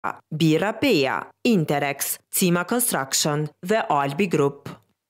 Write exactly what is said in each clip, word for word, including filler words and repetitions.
Bira Beja, Interex, Cima Construction dhe Albi Group.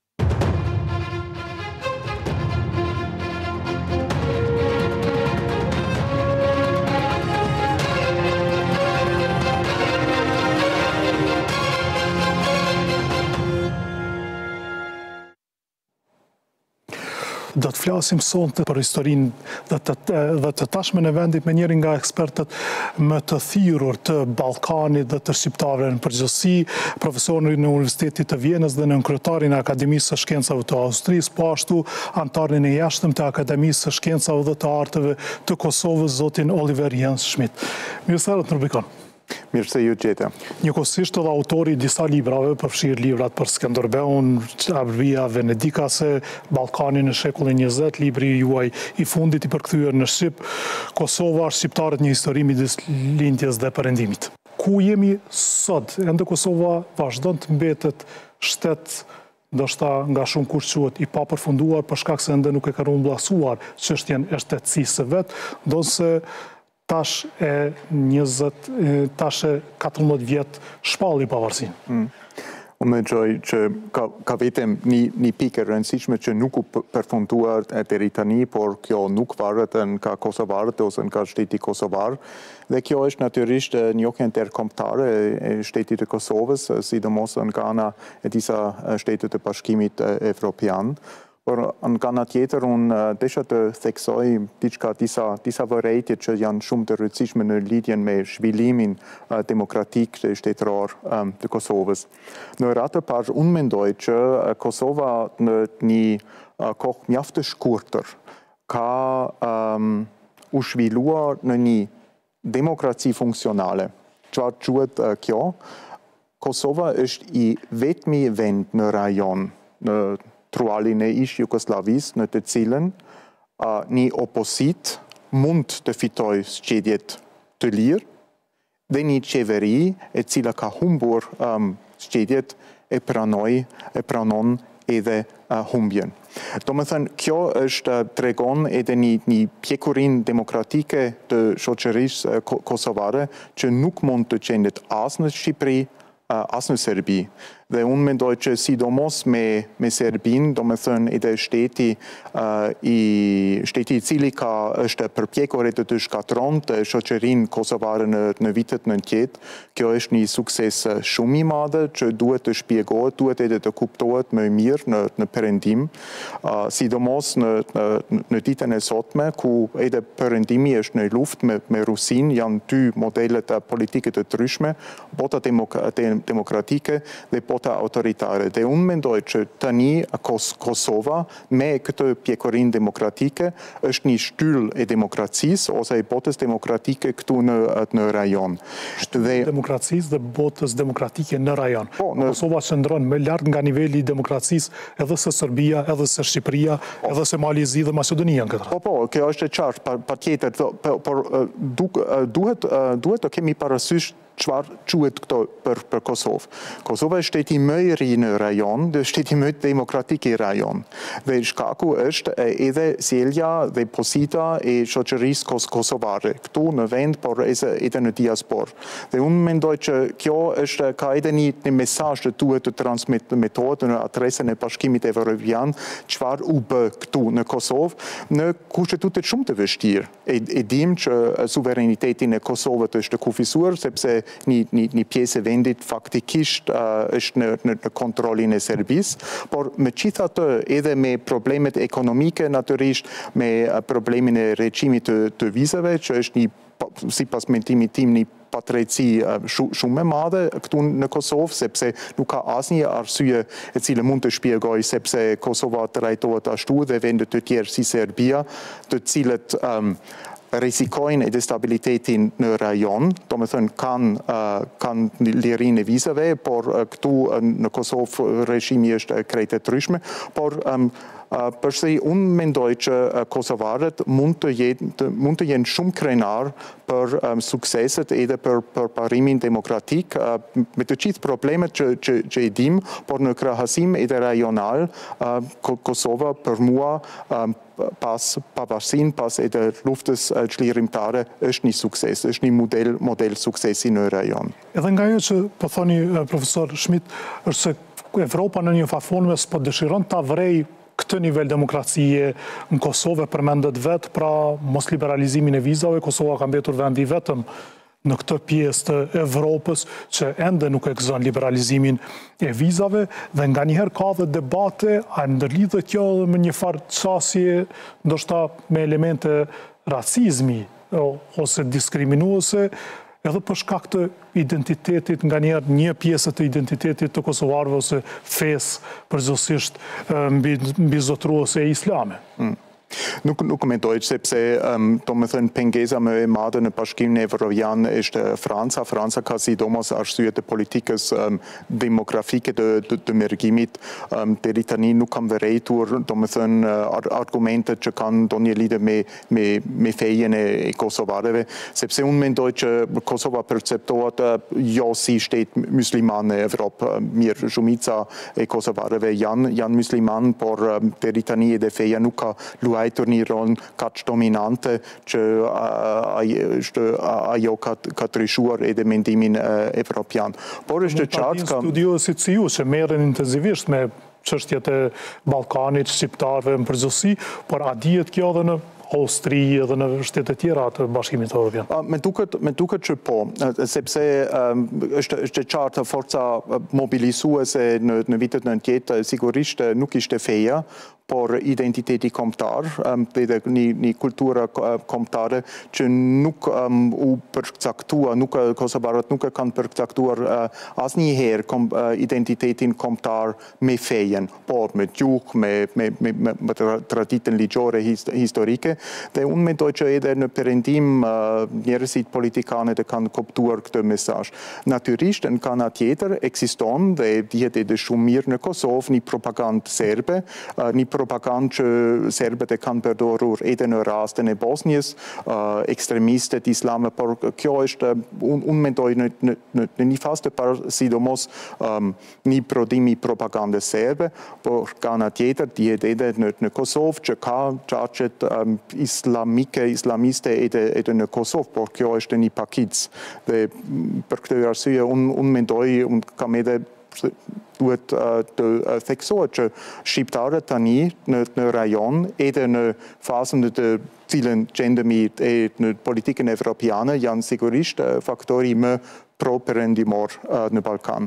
Do të flasim sonte për historinë dhe të, dhe të tashmen e vendit me njërin nga ekspertët më të thirrur të Ballkanit dhe të shqiptarëve në përgjithësi, profesorin në Universitetit të Vjenës dhe në kryetarin e Akademisë së Shkencave të Austrisë, po ashtu antarin e jashtëm të Akademisë së Shkencave dhe të Arteve të Kosovës, zotin Oliver Jens Schmidt. Mirë se erdhët në Rubikon. Mirë se ju gjete. Njëkohësisht edhe autori disa librave, përfshirë librat për Skënderbeun, Arbëria Venedikase, Ballkani në shekullin njëzet, libri juaj i fundit i përkthyer në Shqip, Kosova, shqiptarët një histori midis lindjes dhe perëndimit. Ku jemi sot? Ende Kosova vazhdon të mbetet shtet ndoshta nga shumë kush quhet i papërfunduar për shkak se ende nuk e ka rrumbullasuar çështjen e shtetësisë së vet, ndonse tash e njëzet, tash e katërmbëdhjetë vjet shpalli pavarësinë. Mm. Unë mendoj që ka, ka vetëm një, një pikë e rëndësishme që nuk u përfunduar deri tani, por kjo nuk varet nga kosovarët ose nga shteti kosovar. Dhe kjo është natyrisht një interkombëtare e shtetit të Kosovës, sidomos nga ana e disa shtetet të Bashkimit Evropian. Por nga ana tjetër, unë desha të theksoj diçka disa, disa vërejtje që janë shumë të rëndësishme në lidhjen me zhvillimin uh, demokratik të shtetëror um, të Kosovës. Në radhë të parë, unë mendoj që Kosova në një uh, kohë mjaft të shkurtër ka um, u zhvilluar në një demokraci funksionale. Çfarë quhet uh, kjo? Kosova është i vetmi vend në rajon në trualin e ish Jugoslavisë në të cilën uh, një oposit mund të fitoj zgjedhjet të lirë dhe një qeveri e cila ka humbur um, zgjedhjet e pranoj, e pranon edhe uh, humbjen. Do më thënë, kjo është uh, tregon edhe një, një pjekurin demokratike të shoqërisë uh, kosovare që nuk mund të qendet as në Shqipëri, uh, as në Serbi. Dhe unë mendoj që sidomos me, me Serbin, do me thënë edhe shteti, uh, i, shteti i cili ka është përpjekur edhe të shkatron të shoqërinë kosovare në, në vitet nëntëdhjetë, kjo është një sukses shumë i madhe që duhet të shpjegohet, duhet edhe të kuptohet më mirë në, në perëndim, uh, sidomos në, në, në ditën e sotme, ku edhe perëndimi është në luftë me, me Rusin, janë dy modelet politike të ndryshme, bota demok demokratike dhe bota autoritare. Dhe unë mendoj që tani Kosova me këtë pjekurin demokratike është një shtyll e demokracisë ose e botës demokratike këtu në, në rajon. Shtyll e demokracisë dhe botës demokratike në rajon. Po, në... Kosova qëndron më lart nga niveli i demokracisë edhe se Serbia, edhe se Shqipëria, po, edhe se Malizi dhe Maqedonia në këtë. Po, po, kjo është e qartë, pa, pa tjetër, por, por duhet, duhet të kemi parasysh çfarë quhet këto për, për Kosovë. Kosova është shteti më i ri në rajon dhe shteti më demokratik i rajon. Dhe shkaku është edhe sjellja dhe pozita e shoqërisë kos kosovare, këtu në vend, por edhe në diasporë. Dhe unë mendoj që kjo është ka edhe një, një mesazh që duhet të transmetohet në adresën e Bashkimit Evropian, çfarë u bë këtu në Kosovë në kushtetutet shumë të vështirë. E, e dim që suverenitetin e Kosovës është kufisuar sepse një, një, një pjesë e vendit faktikisht uh, është në, në, në kontrolin e Serbisë, por me gjitha të edhe me problemet ekonomike natyrisht, me uh, problemin e regjimit të, të vizave, që është një, sipas mendimit tim, një patrejtësi uh, shumë e madhe këtu në Kosovë, sepse nuk ka asnjë arsye e cila mund të shpjegoj sepse Kosova trajtohet ashtu dhe vendet të tjerë si Serbia, të cilët um, rrezikojnë edhe stabilitetin në rajon, do me thënë kanë uh, kanë lirinë e vizave, por uh, këtu uh, në Kosovë regjimi është krejt e ndryshme, por um, uh, përse unë mendoj që uh, kosovarët mund të jenë mund të jenë shumë krenar për um, sukseset edhe për, për parimin demokratik, uh, me të gjithë problemet që, që, që i dim, por në krahasim edhe rajonal, uh, Kosova për mua um, pas pavarësinë, pas edhe luftës çlirimtare është një sukses, është një model model suksesi në rajon. Edhe nga ajo që po thoni profesor Schmidt, është se Evropa në një farë s'po dëshiron ta vrej këtë nivel demokracie në Kosovë, përmendet vetë pra mos liberalizimin e vizave. Kosova ka mbetur vendi vetëm në këtë pjesë të Evropës që ende nuk e gëzon liberalizimin e vizave, dhe nga njëherë ka dhe debate, a ndërlidhet kjo me një farë qasje, ndoshta me elemente racizmi ose diskriminuese, edhe për shkak të identitetit, nga njerë një pjesë të identitetit të kosovarëve ose fesë përgjithsisht mbi zotruese islame. Mm. Nuk, nuk mendoj, sepse um, do më thënë pengesa më e madhe në Bashkimin Evropian është Franca. Franca ka sidomos arsye të politikës um, demografike të, të, të mërgimit. Um, deri tani nuk kam vërejtur, do më thënë, argumentet që kanë do një lidhje me, me, me fejen e, e kosovarëve, sepse unë mendoj që Kosova perceptohet uh, jo si shtet musliman në Evropë. Mirë, shumica e kosovarëve janë, janë musliman, por um, deri tani edhe feja nuk ka luajtur një rol kaq dominante që ajo ka të rishuar edhe mendimin evropian. Por është qartë ka... Studiosit si ju që merren intensivisht me çështjet e Ballkanit, shqiptarëve në përgjithësi, por a dihet kjo edhe në Austri edhe në shtete tjera të Bashkimit Evropian? Me duket, me duket që po, sepse um, është, është qartë forca mobilizuese në, në vitet nëntëdhjetë sigurisht nuk ishte feja, por identiteti kombëtar, um, edhe një, një kultura kombëtare që nuk um, u përcaktua, nuk kosovarët nuk e kanë përcaktuar uh, asnjëherë kom, uh, identitetin kombëtar me fejen, por me gjuhë, me, me, me, me, me traditën ligjore his, historike. Dhe unë mendoj që edhe në perëndim uh, njerëzit politikanë e kanë kuptuar këtë mesazh. Natyrisht në kana tjetër ekziston dhe dihet edhe shumë mirë në Kosovë një propagandë serbe, uh, një propagandë që serbët e kanë përdorur edhe në rastin e Bosnjës, uh, ekstremistët islame, por kjo është, unë un mendoj në, në, në, në një fazë të parë sidomos um, një prodhimi propagandë serbe, por kana tjetër dihet edhe në, në Kosovë që ka çarqet um, islamike, islamiste edhe, edhe në Kosovë, por kjo është një pakic. Dhe për këtë arsye unë un mendoj, unë kam edhe duhet uh, të uh, theksohet që shqiptarët tani në, në rajon, edhe në fazën të cilën gjendemi e në politikën evropiane, janë sigurisht uh, faktori më pro-perëndimor uh, në Ballkan.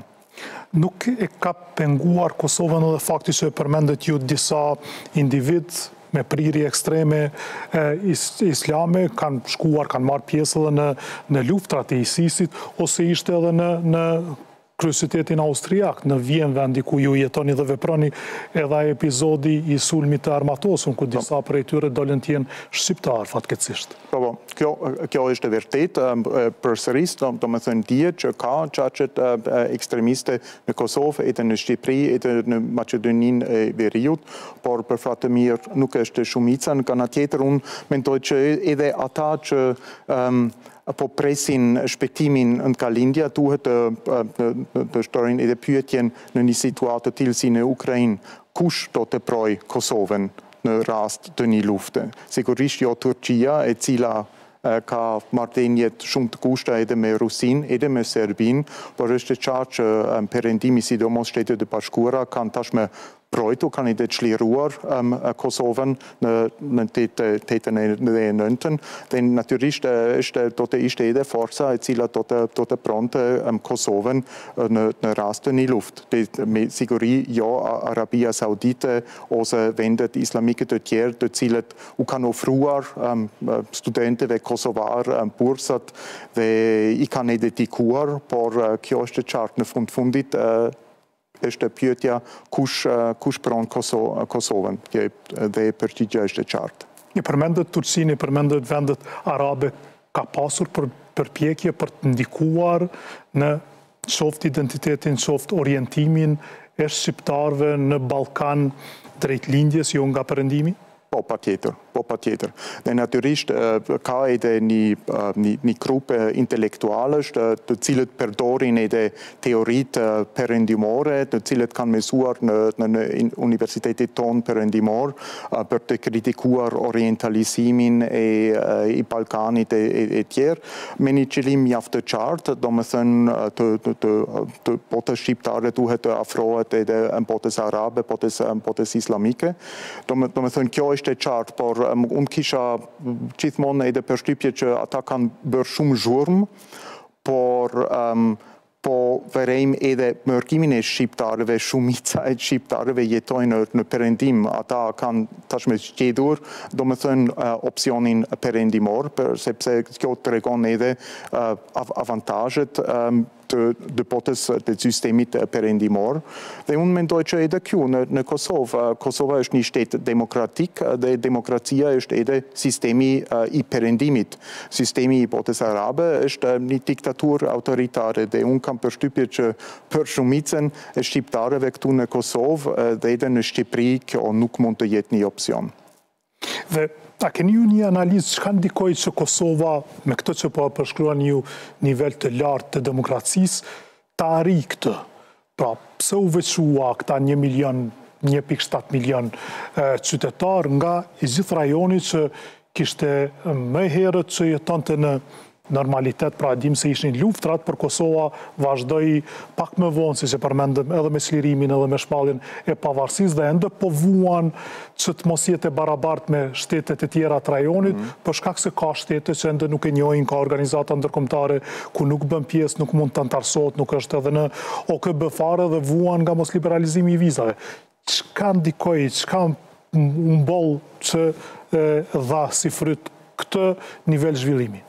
Nuk e ka penguar Kosovën edhe fakti që përmendet ju disa individ me prirje ekstreme eh, is, islame, kanë shkuar, kanë marrë pjesë edhe në, në luftrat e ISIS-it, ose ishte edhe në, në kryesitetin austriak, në Vjen, vendi ku ju jetoni dhe veproni, edhe epizodi i sulmit të Armatosën, ku disa prej tyre dolën të jenë shqiptar, fatkeqësisht. Po, kjo, kjo është vërtet, përsëris, do më thënë dihet që ka çarqet ekstremiste në Kosovë, edhe në Shqipëri, edhe në Maqedoninë e Veriut, por për fat të mirë nuk është shumica. Në kana tjetër, unë mendoj që edhe ata që um, po presin shpejtimin në kalindja, duhet të, të, të shtorin edhe pyetjen në një situatë të tillë si në Ukrainë, kush do të proj Kosovën në rast të një lufte? Sigurisht jo Turqia, e cila ka marrëdhënie shumë të kushta edhe me Rusin, edhe me Serbin, por është qartë që perëndimi, sidomos Shtetet e Bashkuara, kanë tashmë projtu, kanë edhe çliruar um, Kosovën në, në tetën e nëntën, dhe natyrisht është, do të ishte edhe forca e cila do të, do të pronte um, Kosovën në, në rast të një luftë. Dhe me siguri jo Arabia Saudite ose vendet islamike të tjerë të cilët u kanë ofruar um, studentëve kosovar um, bursat dhe i kanë dedikuar, por uh, kjo është qartë në fund fundit uh, është pyetja kush, kush pron Koso, Kosovën, dhe përgjigja është qartë. Një përmendet Turqinë, përmendet vendet arabe, ka pasur për përpjekje për të ndikuar në qoftë identitetin, qoftë orientimin e shqiptarëve në Ballkan drejt lindjes, jo nga perëndimi? Po pa tjetër, po pa tjetër. Dhe natyrisht ka edhe një, një, një grupe intelektualësh të cilët përdorin edhe teoritë perëndimore, të cilët kanë mësuar në, në universitetit tonë perëndimor për të kritikuar orientalizimin e, i Ballkanit e, e, e tjerë, me një qëllim mjaft të qartë, do më thënë të, të, të, të botës shqiptare duhet të afrohet edhe në botës arabe, botës, botës islamike. Do më, do më thënë kjo është e qartë, por um, unë kisha gjithmonë edhe përshtypje që ata kanë bërë shumë zhurmë, por um, po verejmë edhe mërkimin e shqiptarëve, shumica e shqiptarëve jetojnë në, në perëndim. Ata kanë tashmë zgjedhur, do më thënë uh, opsionin perëndimor, për, sepse kjo tregon edhe uh, avantazhet um, të dëpotës të sistemit perëndimor. Dhe unë mendoj që edhe kjo në, në Kosovë, Kosova është një shtet demokratik dhe demokracia është edhe sistemi uh, i perëndimit. Sistemi i botës arabe është një diktaturë autoritare dhe unë kam përshtypje që për shumicën e shqiptarëve këtu në Kosovë uh, dhe edhe në Shqipëri kjo nuk mund të jetë një opcion. Dhe a keni ju një analizë që kanë ndikoj që Kosova, me këtë që po përshkruan ju nivel të lartë të demokracisë, ta arri këtë? Pra, pse u veçua këta një milion, një pikë shtatë milion e, qytetar nga i gjithë rajoni që kishte më herët që jetonte në normalitet, pra dim se ishin luftrat, për Kosova vazhdoi pak më vonë, si që përmendëm edhe me çlirimin edhe me shpalljen e pavarësisë dhe ende po vuan që të mos jetë barabartë me shtetet e tjera të rajonit, mm. për shkak se ka shtete që ende nuk e njohin, ka organizata ndërkombëtare ku nuk bën pjesë, nuk mund të antarësohet, nuk është edhe në O K B fare dhe vuan nga mos liberalizimi i vizave. Çka ndikoi, çka mboll që e, dha si fryt këtë nivel zhvillimi?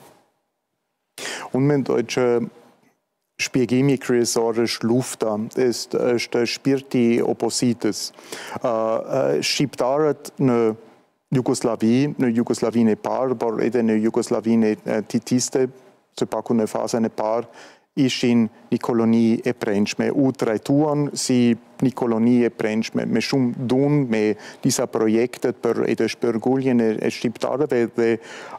Unë mendoj që shpjegimi kryesor është lufta, është, është shpirti opozitës. Uh, shqiptarët në Jugoslavi, në Jugoslavinë e parë, por edhe në Jugoslavinë e titiste, së paku në fazën e parë, ishin një koloni e brendshme, u trajtuan si një koloni e brendshme, me shumë dun, me disa projektet për edhe shpërgulljen e, e shqiptarëve dhe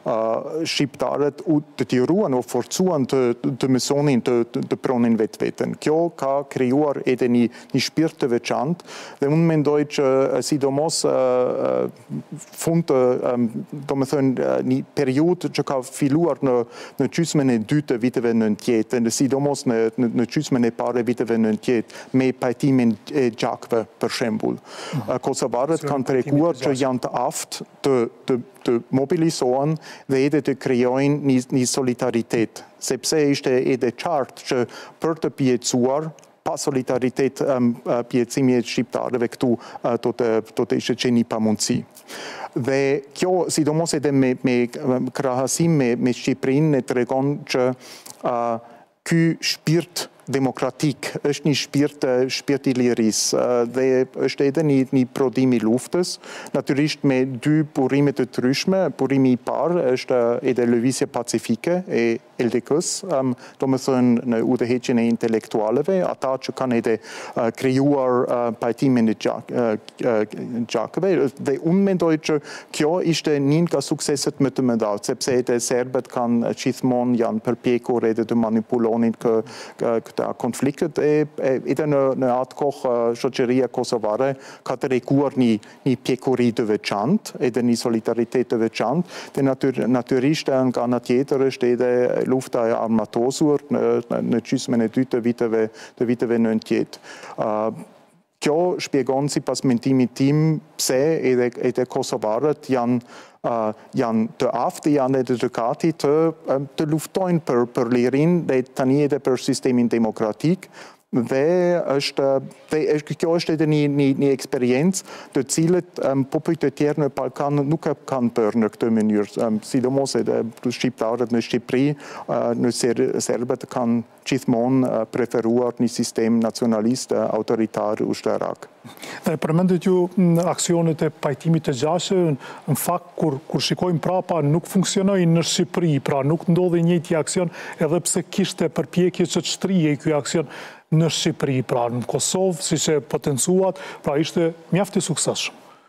uh, shqiptarët u të tiruan o forcuan të, të mësonin, të, të, të pronin vetë vetën. Kjo ka krijuar edhe një, një shpirt të veçantë dhe unë mendoj që sidomos uh, fund uh, do më thënë uh, një periudhë që ka filluar në, në gjysmën e dytë të viteve nëntëdhjetë, në sidomos në, në, në gjysmën e parë viteve nëntëdhjetë, me pajtimin e gjakve, për shembull. Kosovarët kanë treguar që janë të aftë të, të, të mobilizohen dhe edhe të krijojnë një, një solidaritet, sepse ishte edhe qartë që për të pjecuar pa solidaritet um, pjecimi e shqiptarëve këtu uh, do të, do të ishte që një pamundësi. Dhe kjo, sidomos edhe me, me krahasim me, me Shqipërinë, e tregon që uh, ky shpirt demokratik, është një shpirt, shpirt i lirisë dhe është edhe një, një prodhim i luftës, natyrisht me dy burime të ndryshme. Burimi i parë është edhe lëvizja pacifike e L D K-s, um, do më thënë në udhëheqjen e intelektualëve, ata që kanë edhe uh, krijuar uh, pajtimin e gjak, uh, gjakëve, dhe unë mendoj që kjo ishte një nga sukseset më të mëdha, sepse edhe serbët kanë gjithmonë janë përpjekur edhe të manipulonin kë, kë, këta konfliktet e, e edhe në, në atë kohë shoqëria kosovare ka treguar një, një pjekuri të veçantë, edhe një solidaritet të veçantë, dhe natyr, natyrisht nga ana tjetër është edhe lufta e armatosur në, në gjysmën e dytë të viteve, të viteve nëntëdhjetë. Uh, kjo shpjegon sipas mendimit tim pse edhe, edhe kosovarët janë Uh, janë të aftë, janë edhe të gati të, um, të luftojnë për, për lirin dhe tani edhe për sistemin demokratik dhe është, dhe kjo është edhe një, një, një eksperiencë të cilët um, popujt e tjerë në Ballkan nuk e kanë bërë në këtë mënyrë, um, sidomos edhe shqiptarët në Shqipëri, uh, në ser, serbët kanë gjithmonë uh, preferuar një sistem nacionalist, uh, autoritar, ushterak. Dhe përmendet ju aksionet e pajtimit të gjashtë, në fakt kur, kur shikojmë prapa nuk funksionoi në Shqipëri, pra nuk ndodhi njëjti aksion edhe pse kishte përpjekje që të shtrihej ky aksion në Shqipëri, pra në Kosovë, siç e potencuat, pra ishte mjaft i suksesshëm.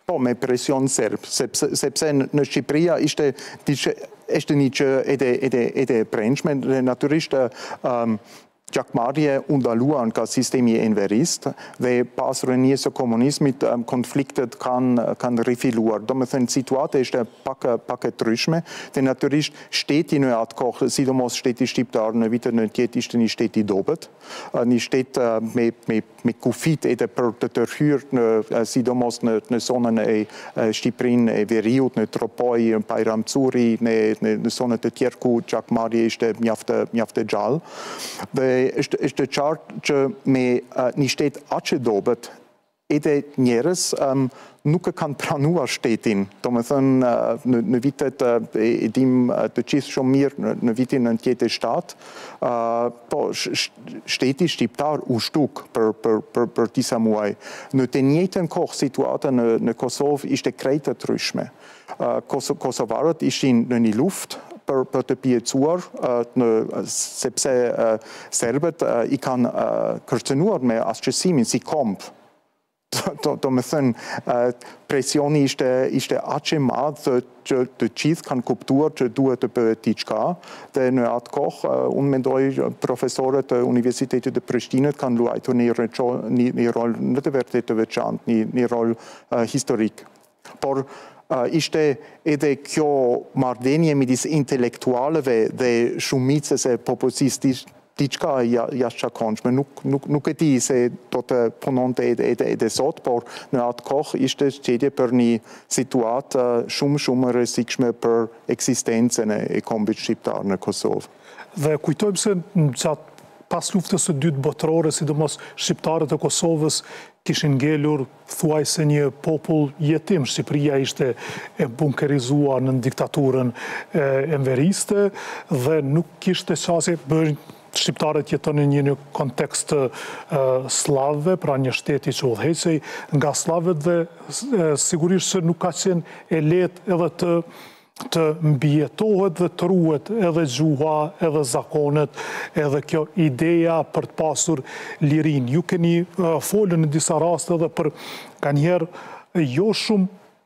po me presión serb. Sepse në Shqipëria ishte ishte një që edhe edhe edhe brendshme, natyrisht um, gjakmarrje u ndaluan nga sistemi enverist dhe pas rënies së komunizmit konfliktet kanë kanë rifiluar. Do të thënë situata ishte pak pak e ndryshme dhe natyrisht shteti në atë kohë, sidomos shteti shqiptar në vitet nëntëdhjetë ishte një shtet i dobët, një shtet me me me kufit edhe për të tërhyrë në sidomos në në zonën e Shqipërinë e Veriut, në Tropoj, në Bajramcuri, në në, në zonat të tjera ku gjakmarrja ishte mjaft mjaft e gjallë. Dhe është është qartë që me uh, një shtet aq e dobët edhe njerëz um, nuk e kanë pranuar shtetin. Do të thënë uh, në, në vitet uh, e dim uh, të gjithë shumë mirë në, në vitin nëntëdhjetë e shtatë, uh, po sh shteti shqiptar u shtuk për për për, për disa muaj. Në të njëjtën kohë situata në në Kosovë ishte krejt e ndryshme. Uh, Kos Kosovarët ishin në një luftë për, për të pjecuar, uh, në, sepse uh, serbët uh, i kanë uh, kërcënuar me asqësimin si komp. Do, do me thënë, uh, presioni ishte, ishte aq i madh që të gjithë kanë kuptuar që duhet të bëhet diçka dhe në atë kohë, uh, unë mendoj profesorët e Universitetit të Prishtinës kanë luajtur një, një, një rol në të vërtetë të veçantë, një, një rol uh, historik. Por Uh, ishte edhe kjo marrëdhënie midis intelektualëve dhe shumicës e popullsisë diçka jashtëzakonshme. Nuk, nuk, nuk e di se do të punonte edhe, edhe, edhe sot, por në atë kohë ishte çështje për një situatë uh, shumë shumë e rrezikshme për ekzistencën e kombit shqiptar në Kosovë. Dhe kujtojmë se në qatë pas luftës së dytë botërore, sidomos shqiptarët e Kosovës kishin ngelur thuajse një popull jetim. Shqipëria ishte e bunkerizuar në diktaturën e enveriste dhe nuk kishte qasje bërë shqiptarët jetonin një një kontekst uh, slavëve, pra një shteti që udhëheqej nga slavët dhe uh, sigurisht se nuk ka qenë e lehtë edhe të të mbijetohet dhe të ruhet edhe gjuha, edhe zakonet, edhe kjo ideja për të pasur lirin. Ju keni uh, folën në disa raste edhe për ka njerë jo shumë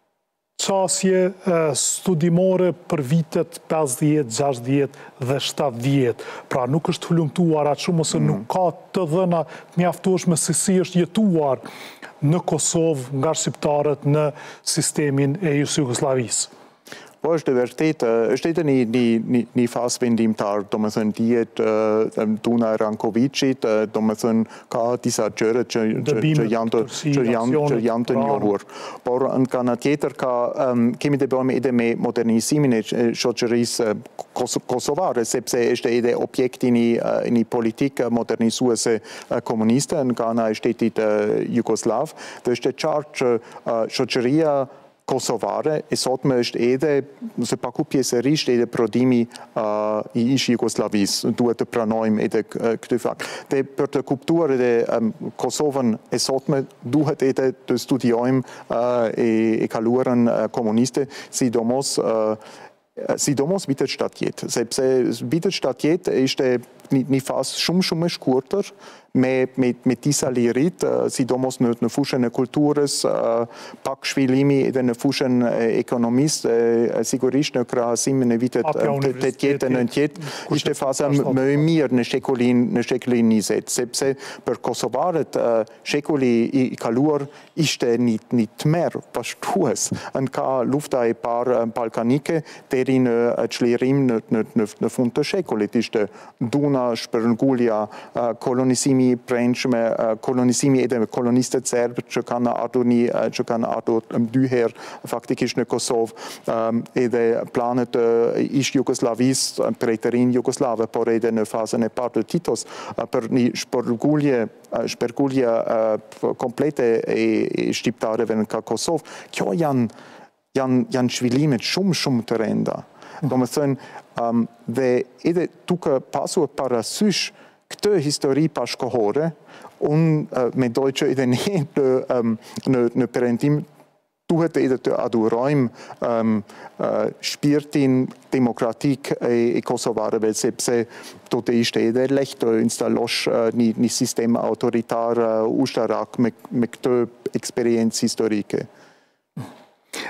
qasje uh, studimore për vitet pesëdhjetë, gjashtëdhjetë dhe shtatëdhjetë. Pra nuk është hulumtuar atë shumë ose mm. nuk ka të dhëna mjaftueshme se si është jetuar në Kosovë nga shqiptarët në sistemin e Jugosllavisë. Po është e vërtetë, është edhe një, një, një, një fazë vendimtar, do më thënë dihet uh, Duna Rankovicit, uh, do më thënë ka disa gjëra që, që, që janë të, që janë, që janë të njohur. Por në kana tjetër ka, um, kemi të bëjmë edhe me modernisimin e shoqërisë kos kosovare, sepse është edhe objekti një, uh, një politikë modernizuese uh, komuniste në kana e shtetit uh, Jugoslav, dhe është e qartë që uh, shoqëria kosovare e sotme është edhe, nëse paku pjesërisht edhe prodhimi uh, i ish Jugosllavisë, duhet të pranojmë edhe uh, këtë fakt. Dhe për të kuptuar edhe um, Kosovën e sotme, duhet edhe të studiojmë uh, e, e kaluarën uh, komuniste, sidomos uh, sidomos vitet shtatëdhjetë, sepse vitet shtatëdhjetë ishte një, një fazë shumë shumë e shkurtër, me, me, me disa lirit, uh, sidomos në, në fushën e kulturës, uh, pak shvillimi edhe në fushën e ekonomisë, uh, sigurisht në krahasimin e vitet tetëdhjetë e nëntëdhjetë, ishte faza më e mirë në shekullin në shekullin njëzet, sepse për kosovarët uh, shekulli i, i kaluar ishte një, një tmerr pashtues. Në ka lufta e parë balkanike deri në çlirim në, në, në, në fund të shekullit, ishte Duna, shpërngulja, uh, kolonizimi i brendshme, kolonizimi edhe me kolonistët serbë që kanë ardhur një që kanë ardhur dy herë faktikisht në Kosovë, um, edhe planet uh, ish Jugosllavisë prej të rinj jugoslave, por edhe në fazën e parë të Titos uh, për një shpërngulje shpërngulje uh, komplete e, e shqiptarëve në Kosovë. Kjo janë janë janë zhvillimet shumë shumë të rënda. Domethënë, um, dhe edhe duke pasur parasysh këtë histori pashkohore, unë uh, mendoj që edhe ne në, um, në, në perëndim duhet edhe të adhurojmë um, uh, shpirtin demokratik e, e kosovarëve, sepse do të ishte edhe lehtë të installosh uh, një, një sistem autoritar uh, ushtarak me, me këtë eksperiencë historike.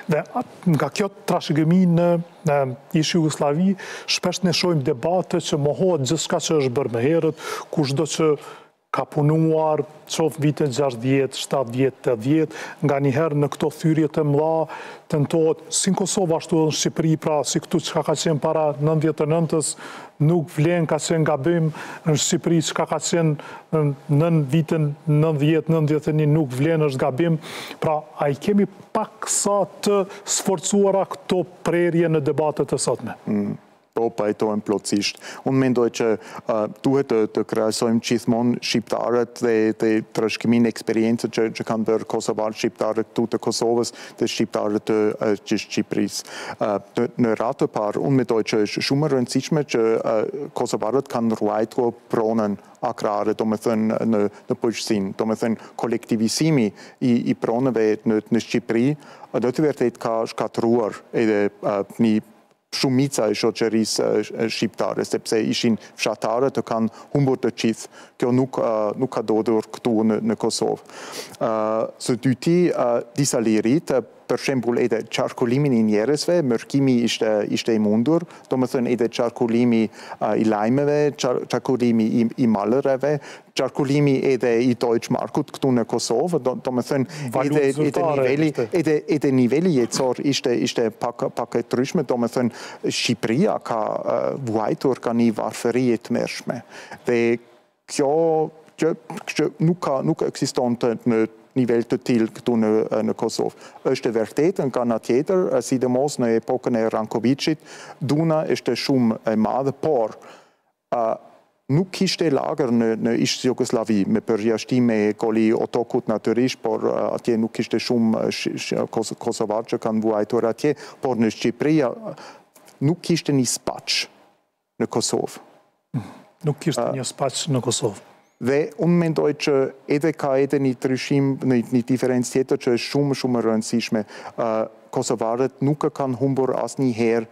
Dhe nga kjo trashëgimi në, në ish Jugosllavi, shpesh ne shohim debate që mohohet gjithçka që është bërë më herët, kushdo që ka punuar, qoftë vitet gjashtëdhjetë, shtatëdhjetë, tetëdhjetë, nga njëherë në këto thyrje të mëdha tentohet, si në Kosovë ashtu edhe në Shqipëri, pra si këtu çka ka qenë para nëntëdhjetë të nëntës, nuk vlen, ka qenë gabim, në Shqipëri çka ka qenë në vitin nëntëdhjetë nëntëdhjetë e një nuk vlen, është gabim, pra a i kemi pak sa të sforcuara këto prerje në debatet e sotme? Mm. Po pajtojmë plotësisht. Unë mendoj që uh, duhet të, të krahasojmë gjithmonë shqiptarët dhe, dhe trashëgimin e eksperiencës që, që kanë bërë kosovarët shqiptarët këtu të Kosovës dhe shqiptarët të uh, Shqipërisë. Uh, në, në ratë të parë, unë mendoj që është shumë e rëndësishme që uh, kosovarët kanë ruajtur pronën akrare, do me thënë në, në përgjithësinë, do me thënë kolektivisimi i, i pronëve në, në Shqipëri, do të vërtet ka shkatruar edhe uh, një shumica e shoqërisë shqiptare, sepse ishin fshatarë të kanë humbur të gjithë. Kjo nuk, uh, nuk ka ndodhur këtu në, në Kosovë. Uh, së dyti, uh, disa lirit, për shembull edhe qarkullimin i njerëzve, mërkimi ishte, ishte i mundur, do më thënë edhe qarkullimi uh, i lajmeve, qar, qarkullimi i, i malëreve, qarkullimi edhe i Deutschmarkut këtu në Kosovë, do, do më thënë edhe, edhe, niveli, edhe, edhe niveli jetësor ishte, ishte pak, pak e tryshme, do më thënë Shqipëria ka uh, vuajtur ka një varfëri e të mërshme. Dhe kjo që, që nuk, ka, nuk eksiston të në nivel të tillë këtu në, në Kosovë. Është e vërtetë nga ana tjetër, sidomos në epokën e Rankovicit, duna ishte shumë e madhe, por uh, nuk kishte lagër në, në ish Jugosllavi, me përjashtim me Goli Otokut natyrisht, por uh, atje nuk kishte shumë sh, sh, kos, kosovarë që kanë vuajtur atje, por në Shqipëri uh, nuk kishte një spaq në Kosovë. Nuk kishte uh, një spaq në Kosovë. Dhe unë mendoj që edhe ka edhe një ndryshim, një, një diferencë tjetër që është shumë shumë e rëndësishme. Uh, Kosovarët nuk e kanë humbur asnjëherë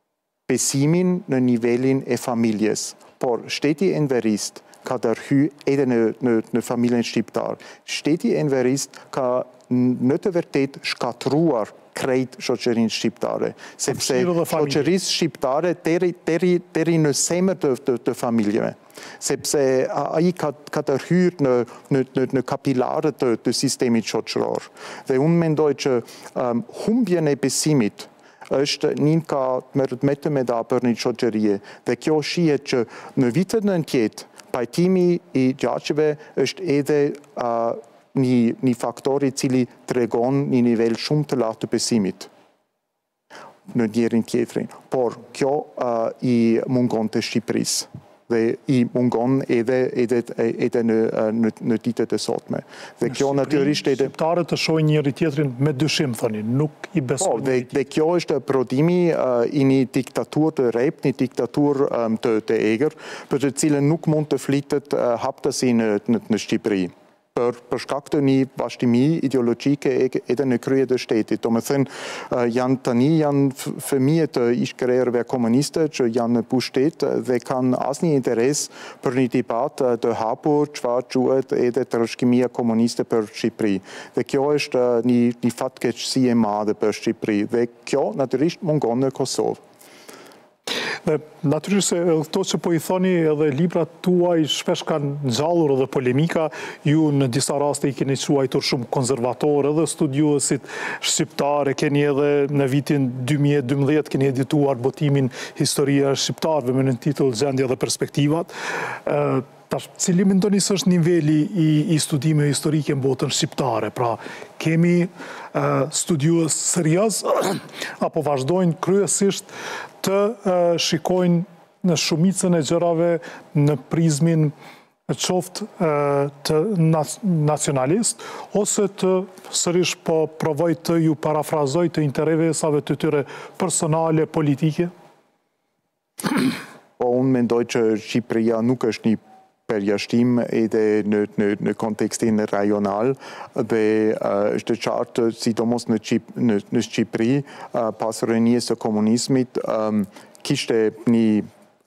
besimin në nivelin e familjes, por shteti enverist ka ndërhy edhe në, në, në familjen shqiptar. Shteti enverist ka në të vërtet shkatruar krejt shoqërinë shqiptare, sepse shoqërisë shqiptare deri, deri, deri në semër të, të, të familjeve. Sepse ai ka, ka të hyrë në, në, në, në kapilarët të, të sistemit shoqëror. Dhe unë mendoj që um, humbjen e besimit është një ka merret me të meda për një shoqërie. Dhe kjo shihet që në vitet nëntëdhjetë, pajtimi i gjaqeve është edhe uh, një, një faktor i cili tregon një nivel shumë të lartë të besimit në njërin tjetrin. Por kjo uh, i mungon të Shqipërisë dhe i mungon edhe, edhe, edhe në, në, në ditët e sotme. Dhe në kjo natyrisht edhe... Shqiptarët të shohin njëri tjetrin me dyshim, thoni, nuk i besojnë. Po, dhe, dhe kjo është prodhimi uh, i një diktatur të rreptë, një diktatur um, të, të egër, për të cilën nuk mund të flitet uh, haptësi në, në, në Shqipëri. Për, për shkak të një vazhdimi ideologjike edhe në krye të shtetit. Do me thënë, janë tani janë fëmijë të ish-krerëve komuniste që janë në pushtet dhe kanë asnjë interes për një debat të hapur çfarë quhet edhe trashëgimia komuniste për Shqipëri. Dhe kjo është një, një fatkeqësi e madhe për Shqipëri dhe kjo natyrisht mungon në Kosovë. Dhe natyrisht se këto që po i thoni edhe librat tuaj shpesh kanë ngjallur edhe polemika, ju në disa raste i keni quajtur shumë konservator, edhe studiuesit shqiptar, e keni edhe në vitin dy mijë e dymbëdhjetë keni edituar botimin Historia e shqiptarëve me në titull Gjendja dhe perspektivat. Tash, cili mendoni se është niveli i, i studime historike në botën shqiptare? Pra, kemi uh, studiues serioz apo vazhdojnë kryesisht të uh, shikojnë në shumicën e gjërave në prizmin qoftë uh, të nacionalist, ose të sërish po provoj të ju parafrazoj të interesave të tyre personale, politike? Po, unë mendoj që Shqipëria nuk është një përjashtim edhe në, në, në kontekstin rajonal dhe uh, është qartë sidomos në, Qip, në, në Shqipëri uh, pas rënies së komunizmit um, kishte një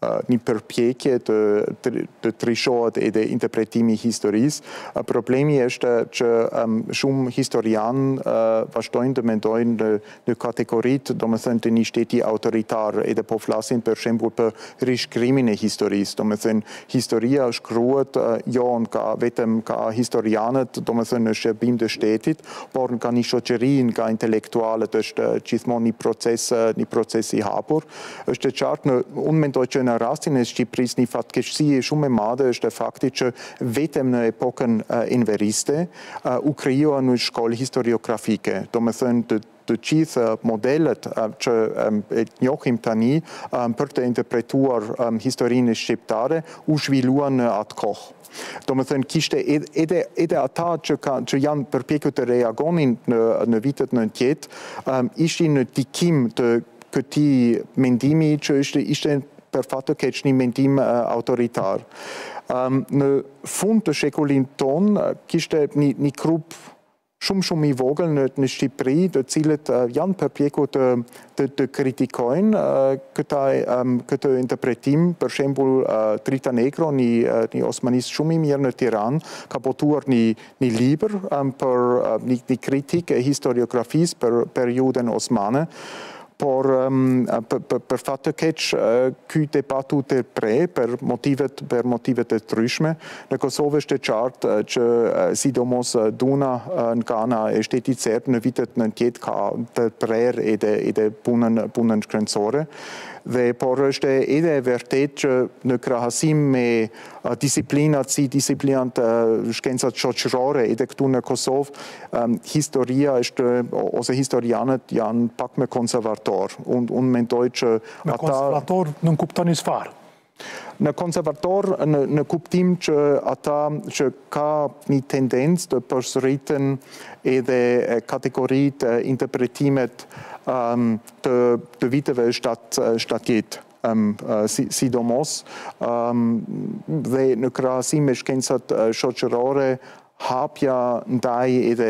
një përpjekje të, të, të trishohet edhe interpretimi historisë. Problemi është që um, shumë historian uh, vazhdojnë të mendojnë në, në kategoritë, do më thënë, të një shteti autoritar, edhe po flasin për shembull për rishkrimin e historisë. Do më thënë, historia shkruhet uh, jo nga vetëm ka historianët, do më thënë, në shërbim të shtetit, por nga një shoqëri, nga intelektualët, është gjithmonë një proces, një proces i hapur. Është qartë, në, unë mendoj që në rastin e Shqipërisë një fatkeqësi shumë e madhe është fakti që vetëm në epokën uh, inveriste uh, u krijuan një shkollë historiografike. Do më thënë të të gjithë modelet uh, që um, e njohim tani um, për të interpretuar um, historinë shqiptare u zhvilluan në atë kohë. Do më thënë, kishte edhe, edhe ata që, ka, që janë përpjekur të reagonin në, në vitet nëntëdhjetë, um, ishin në dikim të këtij mendimi që ishte, ishte për fat të keq një mendim uh, autoritar. Um, në fund të shekullit ton, uh, kishte një, një grup shumë shumë i vogël në, në Shqipëri, të cilët uh, janë përpjekur të, të, të kritikojnë uh, këta, um, këtë interpretim. Për shembull, uh, Trita Negro, një, uh, një osmanist shumë i mirë në Tiranë, ka botuar një, një libër um, për uh, një, një kritik e historiografisë për periudhën osmane. Por um, për, për, për fat të keq, uh, ky debatu të pre për motivet, për motivet të ndryshme. Në Kosovë është e qartë uh, që uh, sidomos uh, Duna uh, nga ana e shtetit serb në vitet nëntëdhjetë ka të prerë edhe, edhe punën, punën shkencore. Dhe por është edhe e vërtet që në krahasim me uh, disiplinat si disiplinat uh, shkencat shoqërore edhe këtu në Kosovë, um, historia është, ose historianët janë pak me konservator. Unë un mendoj që me ata... konservator në kuptoni çfarë? Në konservator, në, në kuptim që ata që ka një tendencë të përsëriten edhe kategoritë, interpretimet um, të, të viteve shtatëdhjetë. Um, uh, si, sidomos um, dhe në krahasim me shkencat uh, shoqërore, hapja ndaj edhe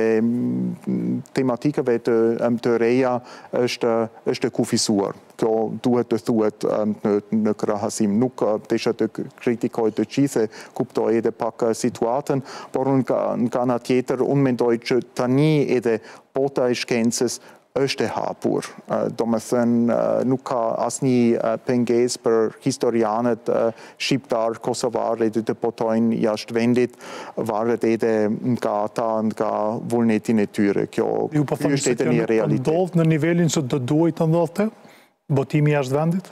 tematikave të, um, të reja është, është kufisuar. Kjo duhet të thuhet um, në, në krahasim. Nuk uh, desha të kritikoj të gjithë, kuptoj edhe pak uh, situatën, por nga, nga ana tjetër, unë mendoj që tani edhe bota e shkencës është e hapur. Uh, do më thënë, uh, nuk ka asnjë pengesë për historianët uh, shqiptar, kosovar edhe të botojnë jashtë vendit, varet edhe nga ata, nga vullnetin e tyre. Kjo është edhe një realitet. Ju po thoni se në nivelin që do duhet të ndodhte botimi jashtë vendit?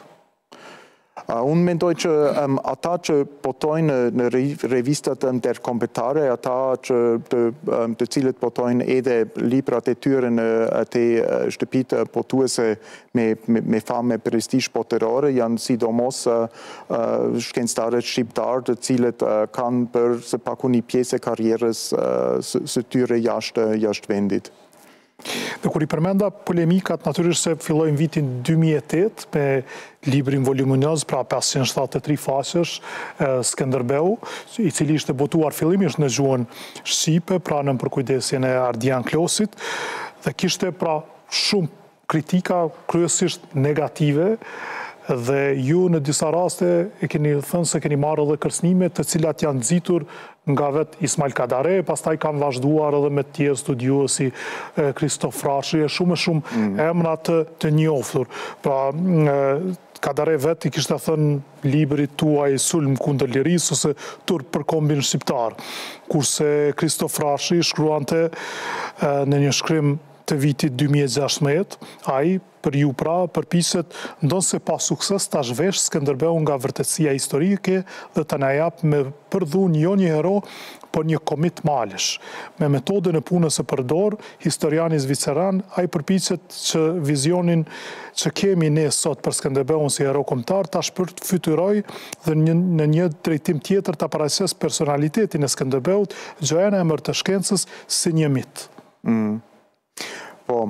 Uh, unë mendoj që um, ata që botojnë në, në revistat interkombëtare, ata që të, um, të cilët botojnë edhe librat e tyre në atë shtëpitë botuese me, me, me famë e prestigjë botërore, janë sidomos uh, uh, shkencëtarët shqiptar, të cilët uh, kanë për së paku një pjesë e karrierës uh, së, së tyre jashtë, jashtë vendit. Dhe kur i përmenda polemikat, natyrisht se fillojnë vitin dy mijë e tetë me librin voluminöz, pra pesëqind shtatëdhjetë e tre faqesh, Skënderbeu, i cili ishte botuar fillimisht në gjuhën shqipe, pra në përkujdesjen e Ardian Klosit, dhe kishte pra shumë kritika kryesisht negative, dhe ju në disa raste e keni thënë se keni marrë edhe kërcënime të cilat janë nxitur nga vet Ismail Kadare, pastaj kanë vazhduar edhe me tjerë studiues si Kristof Frashi, e shumë e shumë mm. emra të, të njohur. Pra e, Kadare vet i kishte thënë librit tuaj Sulm kundër lirisë ose Turp për kombin shqiptar, kurse Kristof Frashi shkruante e, në një shkrim të vitit dy mijë e gjashtëdhjetë, ai për ju pra përpiset ndonë se pa sukses ta zhvesh Skënderbeu nga vërtetësia historike dhe të na jap me përdhun jo një hero, por një komit malesh. Me metodën e punës e përdor, historiani zviceran, ai përpiset që vizionin që kemi ne sot për Skënderbeun si hero kombëtar, ta shpërfytyroj dhe një, në një drejtim tjetër ta paraqes personalitetin e Skënderbeut, gjojana e mërë të shkencës si një mit. Mm. Po,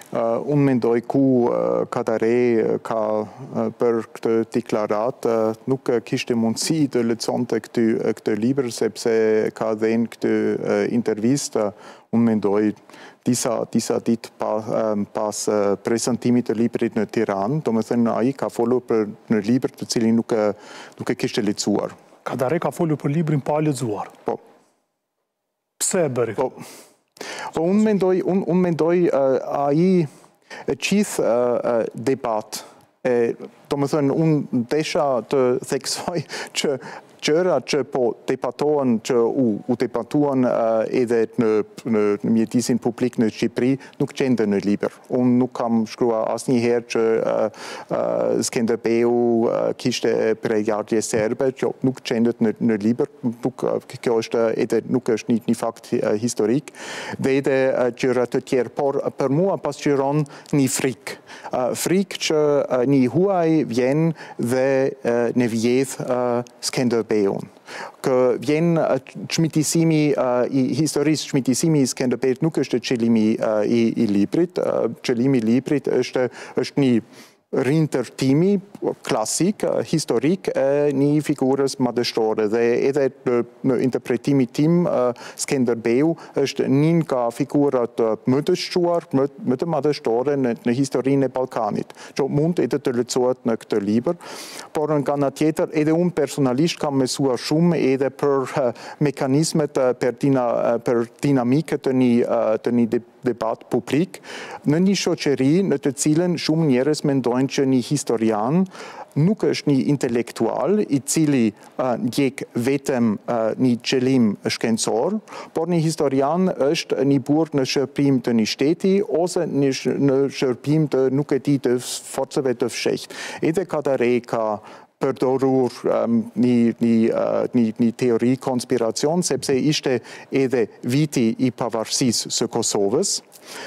Uh, un mendoi cu uh, cadare ca uh, per de declarat uh, nuc kiste munsi de le zonte de de liber sepse ca den de uh, intervista un mendoi disa disa dit pa, um, pas uh, presentimi de libri ne tiran do men ai ca folo per ne liber de cili nuc nuc kiste le zuar Cadare ca folo per librin pa lexuar. Po. Pse e bëri? Po. Po un mendoj, un, un mendoj uh, ai qith uh, uh, debat. E, do më thënë, unë desha të theksoj që gjëra që po debatohen, që u, u debatuan uh, edhe në, në, në mjedisin publik në Shqipëri, nuk gjende në liber. Unë nuk kam shkrua asnjëherë që uh, uh, Skenderbeu uh, kishte prejardje serbe, që nuk gjendet në, në liber. Nuk, uh, kjo është edhe nuk është një, një fakt uh, historik. Dhe edhe uh, gjëra të tjerë, por për mua pasqyron një frikë. Uh, frikë që uh, një huaj vjen dhe uh, në vjedh uh, Skenderbeu. Că vjen çmitisimi uh, i historisë, çmitisimi i Skenderbeut nuk është qëllimi uh, i, i librit. Uh, qëllimi i librit është është një rintertimi klasik, historik e një figurës madhështore dhe edhe në, në interpretimi tim uh, Skenderbeu është një nga figurat uh, më të shquar, më, më të madhështore në, në historinë e Ballkanit, që mund edhe të lexohet në këtë libër, por nga ana tjetër edhe unë personalisht kam mësuar shumë edhe për uh, mekanizmet uh, për, dina, uh, për dinamikët të një, uh, të një de, debat publik në një shoqëri në të cilën shumë njerëz mendojnë që një historian nuk është një intelektual i cili uh, ndjek vetëm uh, një qëllim shkencor, por një historian është një burg në shërbim të një shteti ose një sh në shërbim të nuk e di të forcave të fshehtë. Edhe Kadare ka përdorur um, një, një, uh, një, një teori konspiracion, sepse ishte edhe viti i pavarësisë së Kosovës,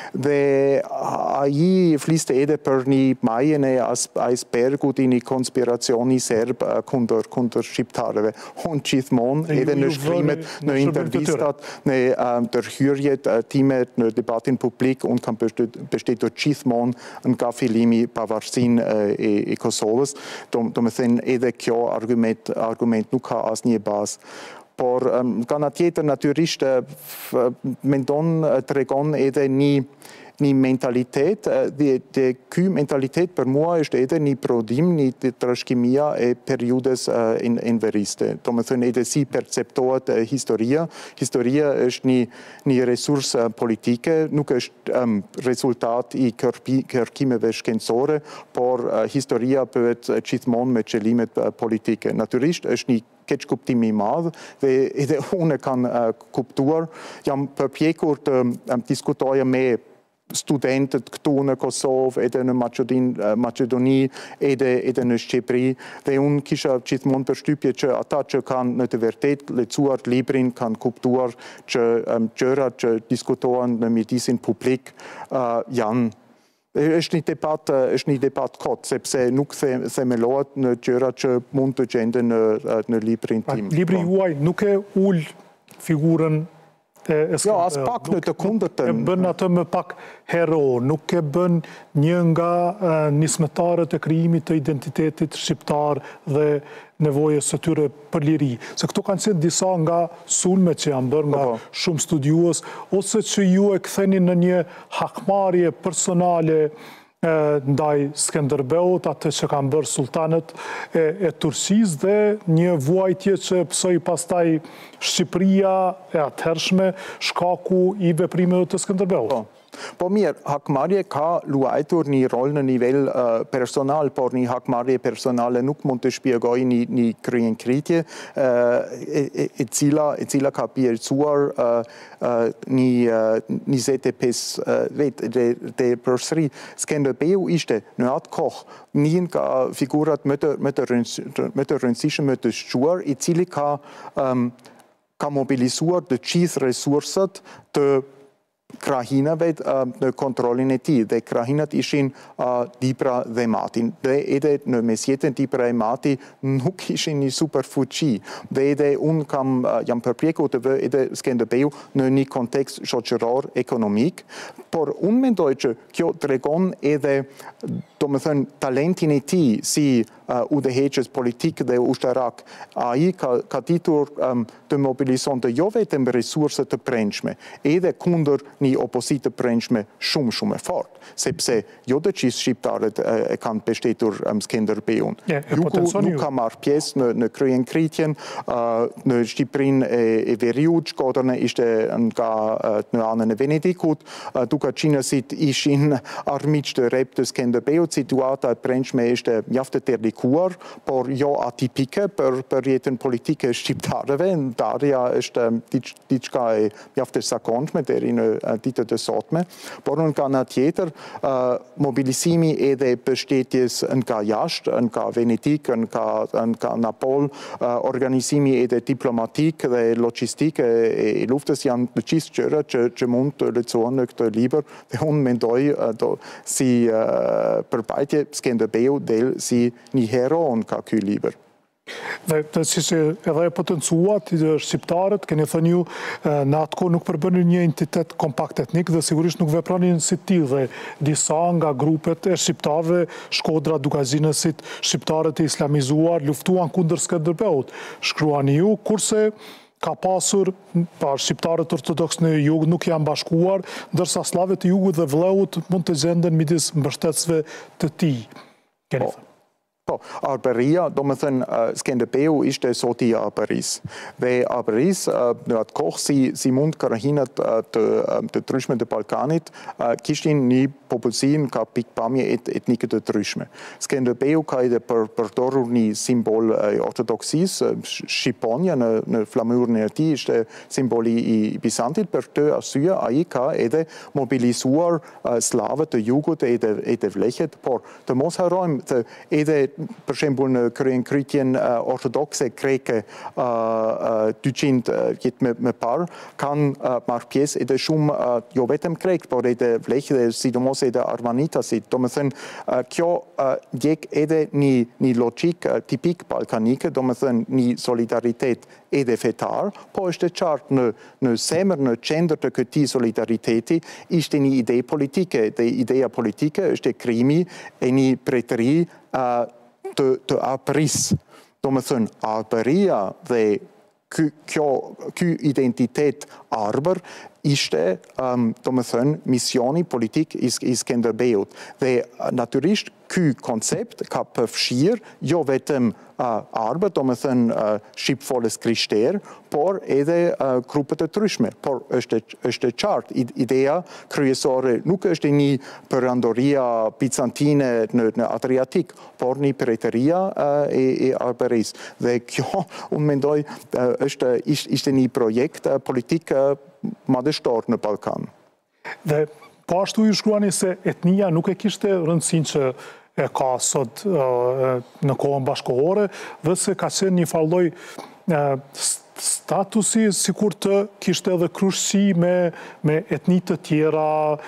dhe ai fliste edhe për një majën e icebergut i një konspiracioni serb uh, kundër, kundër shqiptarëve. Unë gjithmonë edhe në shkrimet, në intervistat, në um, tërhyrjet uh, time në debatin publik, unë kam mbështetur gjithmonë nga fillimi pavarësinë uh, e, e Kosovës. Do, do me thënë edhe kjo argument, argument nuk ka asnjë bazë. Por um, nga ana tjetër natyrisht uh, mendon uh, tregon edhe një një mentalitet, dhe, dhe ky mentalitet për mua është edhe një prodhim, një trashëgimia e periudhës uh, enveriste. Do të thënë edhe si perceptohet uh, historia. Historia është një, një resurs uh, politike, nuk është um, rezultat i kërpi, kërkimeve shkencore, por uh, historia bëhet uh, gjithmonë me qëllimet uh, politike. Natyrisht është një keq kuptimi i madh dhe edhe unë kanë uh, kuptuar. Jam përpjekur të um, diskutoja me studentët këtu në Kosovë, edhe në Maqedoni, edhe, edhe në Shqipëri, dhe unë kisha gjithmonë përshtypje që ata që kanë në të vërtet lexuar librin kanë kuptuar që um, gjërat që diskutohen në mjedisin publik uh, janë është një debat, është një debat kot, sepse nuk themelohet në gjëra që mund të gjenden në, në librin tim. Libri juaj nuk e ul figurën e Jo, as pak në të kundërtën. E bën atë më pak hero, nuk e bën një nga nismëtarët e krijimit të identitetit shqiptar dhe nevojës së tyre për liri. Se këto kanë qenë disa nga sulme që janë bërë nga shumë studiues, ose që ju e ktheni në një hakmarrje personale ndaj Skenderbeut, atë që kanë bërë sultanët e, e Turqisë, dhe një vuajtje që pësoj pastaj Shqipëria e atëhershme shkaku i veprimeve të Skenderbeut. Po. Po mirë, hakmarrje ka luajtur një rol në nivel uh, personal, por një hakmarrje personale nuk mund të shpjegoj një, një kryenkritje uh, e, e, cila, e cila ka pjercuar uh, uh, një uh, njëzet e pesë uh, vetë dhe, dhe përsëri. Skenderbeu ishte në atë kohë një nga figurat më të, më të, më të rëndësishme të shquar, i cili ka, um, ka mobilizuar të gjithë resursat të krahinat në kontrollin e tij dhe krahinat ishin uh, dipra dhe mati. Dhe edhe në mesjetën dipra e mati nuk ishin një super fuqi. Dhe edhe unë kam uh, jam përpjekur të vë edhe Skënderbeu në një kontekst shoqëror ekonomik, por unë mendoj që kjo tregon edhe domethënë talentin e tij si uh, udhëheqës politik dhe ushtarak. Ai ka, ka ditur um, të mobilizonte jo vetëm resurse të brendshme, edhe kundër një opozitë të brendshme shumë shumë e fortë, sepse jo të gjithë shqiptarët e, e kanë mbështetur um, Skënderbeun. Yeah, Jugu nuk ka marrë pjesë në, në kryenkritjen, uh, në Shqipërinë e, e Veriut, Shkodrën ishte nga uh, në anën e Venedikut, uh, duke qenë ishin armiq të rep të Skënderbeut, situata e brendshme ishte mjaft e tërlikuar, por jo atipike për, për jetën politike shqiptarëve. Ndarja është diçka e mjaft e zakonshme deri në ditët e sotme, por nga ana tjetër, uh, mobilizimi edhe mbështetjes nga jashtë, nga Venedik, nga, nga Napol, uh, organizimi edhe diplomatik dhe logjistik e, e luftës janë të gjithë gjëra që, që mund të lexohen në këtë libër, dhe unë mendoj uh, do, si uh, përbajtje Skënderbeu del si një heron ka ky libër. Dhe të si që edhe e potencuat shqiptarët, keni thënë ju, në atë kohë nuk përbënë një entitet kompakt etnik dhe sigurisht nuk vepranin si ti dhe disa nga grupet e shqiptarëve, Shkodra, Dukazinësit, shqiptarët e islamizuar, luftuan kundër Skënderbeut. Shkruani ju, kurse ka pasur, pa shqiptarët ortodoks në jug nuk janë bashkuar, ndërsa slavët e jugut dhe vleut mund të gjenden midis mbështetësve të tij. Keni thënë. Po, Arberia, do më thënë, uh, Skënderbeu ishte soti i Arberis. Dhe Arberis, uh, në atë kohë, si, si mund krahinat uh, të, um, të ndryshme të Balkanit, uh, kishin një popullsi ka pikpamje et, etnike të ndryshme. Skënderbeu ka edhe për, përdorur një simbol e uh, ortodoksisë, uh, Shqiponia në, në flamurën e tij ishte simboli i Bizantit, për këtë arsye ai ka edhe mobilizuar uh, slavët të jugut edhe, edhe vlehjet, por të mos harrojmë të edhe për shembull në kryenkritjen uh, ortodokse greke uh, uh, dyqind vjet më, më parë kanë uh, marrë pjesë edhe shumë uh, jo vetëm grek, por edhe vlehë dhe sidomos edhe armanitasit. Do të thënë uh, kjo uh, ndjek edhe një, një logjik uh, tipik balkanike, do të thënë një solidaritet edhe fetar, po është e qartë në, në semër, në qendër të këtij solidariteti ishte një ide politike, dhe ideja politike është krimi e një pretëri uh, të, të Arberis. Do më thënë, Arberia dhe ky, kjo, ky identitet arbër ishte, um, do më thënë, misioni politik i, i Skënderbeut. Dhe natyrisht, ky koncept ka përfshirë jo vetëm uh, arbër, do më thënë uh, shqipfolës krishterë, por edhe uh, grupet të ndryshme. Por është, është qartë, ideja kryesore nuk është një perandoria bizantine në, në Adriatik, por një pretëria uh, e, e Arberis. Dhe kjo, unë mendoj, uh, është, ishte një projekt uh, politik uh, madhështor në Balkan. Dhe po ashtu ju shkruani se etnia nuk e kishte rëndësinë që e ka sot uh, në kohën bashkohore, dhe se ka qenë një falloj uh, statusi si kur të kishte edhe kryshësi me, me etni të tjera,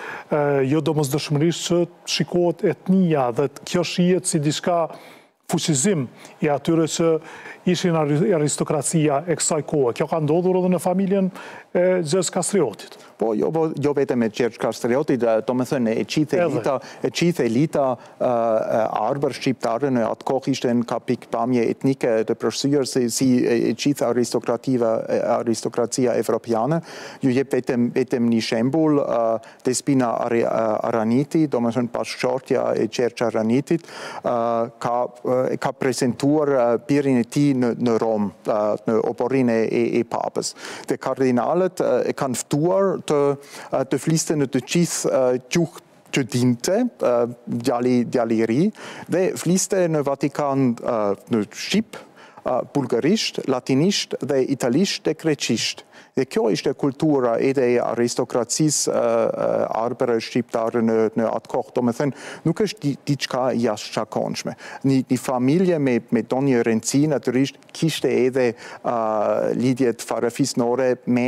uh, jo domosdoshmërisht që shikohet etnia, dhe kjo shihet si diçka fuqizim i atyre që ishin aristokracia e kësaj kohe. Kjo ka ndodhur edhe në familjen e Gjergj Kastriotit. Po, jo, jo vetëm e Gjergj Kastriotit, do me thënë, e qitë elita, e qitë elita uh, arbër shqiptare në atë kohë ishte në ka pikpamje etnike të përshyrë si, si e qitë aristokracia evropiane. Ju jep vetëm, vetëm një shembull, uh, Despina Araniti, do me thënë pashqortja e Gjergj Aranitit, uh, ka, uh, ka prezentuar uh, birin e tij në, në Rom, uh, në oborin e, e papës. Dhe kardinalet uh, e kanë ftuar të, uh, të fliste në të gjithë uh, gjuhë që dinte, uh, djali, djali i ri, dhe fliste në Vatikan uh, në Shqip, uh, bulgarisht, latinisht dhe italisht dhe greqisht. Dhe kjo ishte kultura edhe e aristokracisë uh, arbëre shqiptare në, në atë kohë. Do me thënë, nuk është diçka jashtëzakonshme. Një, një familje me, me Donjë Renci natyrisht kishte edhe uh, lidhjet farefisnore me,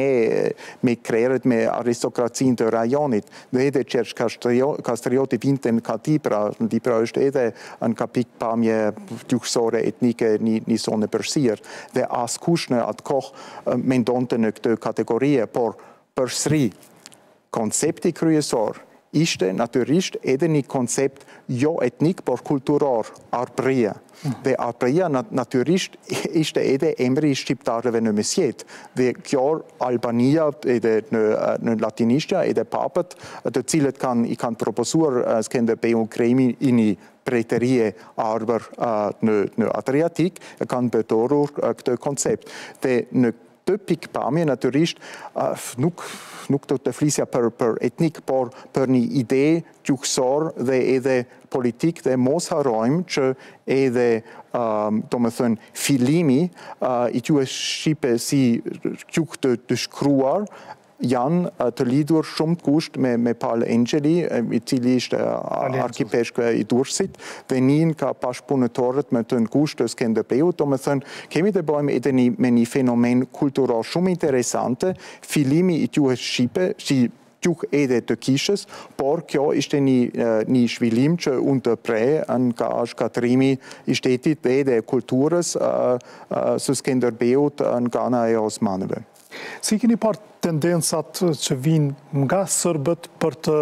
me krerët me aristokracinë të rajonit. Dhe edhe Qersh Kastrioti vinte në Katipra, në Dipra është edhe në ka pikpamje gjuhësore etnike një, një sonë përsir. Dhe askush në atë kohë uh, mendonte në këtë kategorie, por përsëri koncepti kryesor ishte natyrisht edhe një koncept jo etnik, por kulturor, arbëria. Dhe arbëria natyrisht ishte edhe emri i shqiptarëve në mesjet. Dhe kjo Albania edhe në, në latinishtja edhe papët, të cilët kanë, i kanë proposuar uh, Skënderbeu krejimi i një preterie arbër uh, në, në Adriatik, e kanë përdorur uh, këtë koncept. Dhe në të pikpamje natyrisht uh, nuk, nuk të të flisja për, për etnik, por për një ide gjuhësor dhe edhe politik, dhe mos harrojmë që edhe um, do më thënë fillimi uh, i gjuhës shqipe si gjuhë të, të shkruar janë uh, të lidhur shumë të kusht me, me Pal Engjeli, i cili ishte uh, arkipeshk i Durrësit, dhe njën ka pashpunëtorët me të në kusht të Skënderbeut. Do më thënë, kemi të bëjmë edhe një, me një fenomen kulturor shumë interesante, fillimi i gjuhës shqipe, si gjuhë edhe të kishës, por kjo ishte një, një zhvillim që unë të pre nga shkatrimi i shtetit dhe edhe kulturës uh, uh, së Skënderbeut nga ana e Osmanëve. Si keni parë tendencat që vinë nga sërbët për të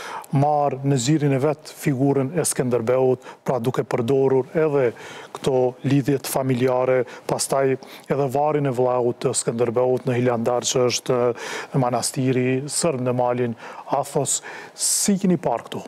marë në zhirin e vetë figurën e Skënderbeut, pra duke përdorur edhe këto lidhjet familjare, pastaj edhe varin e vllaut të Skënderbeut në Hilandar, që është në manastiri sërb në malin Athos. Si keni parë këtu?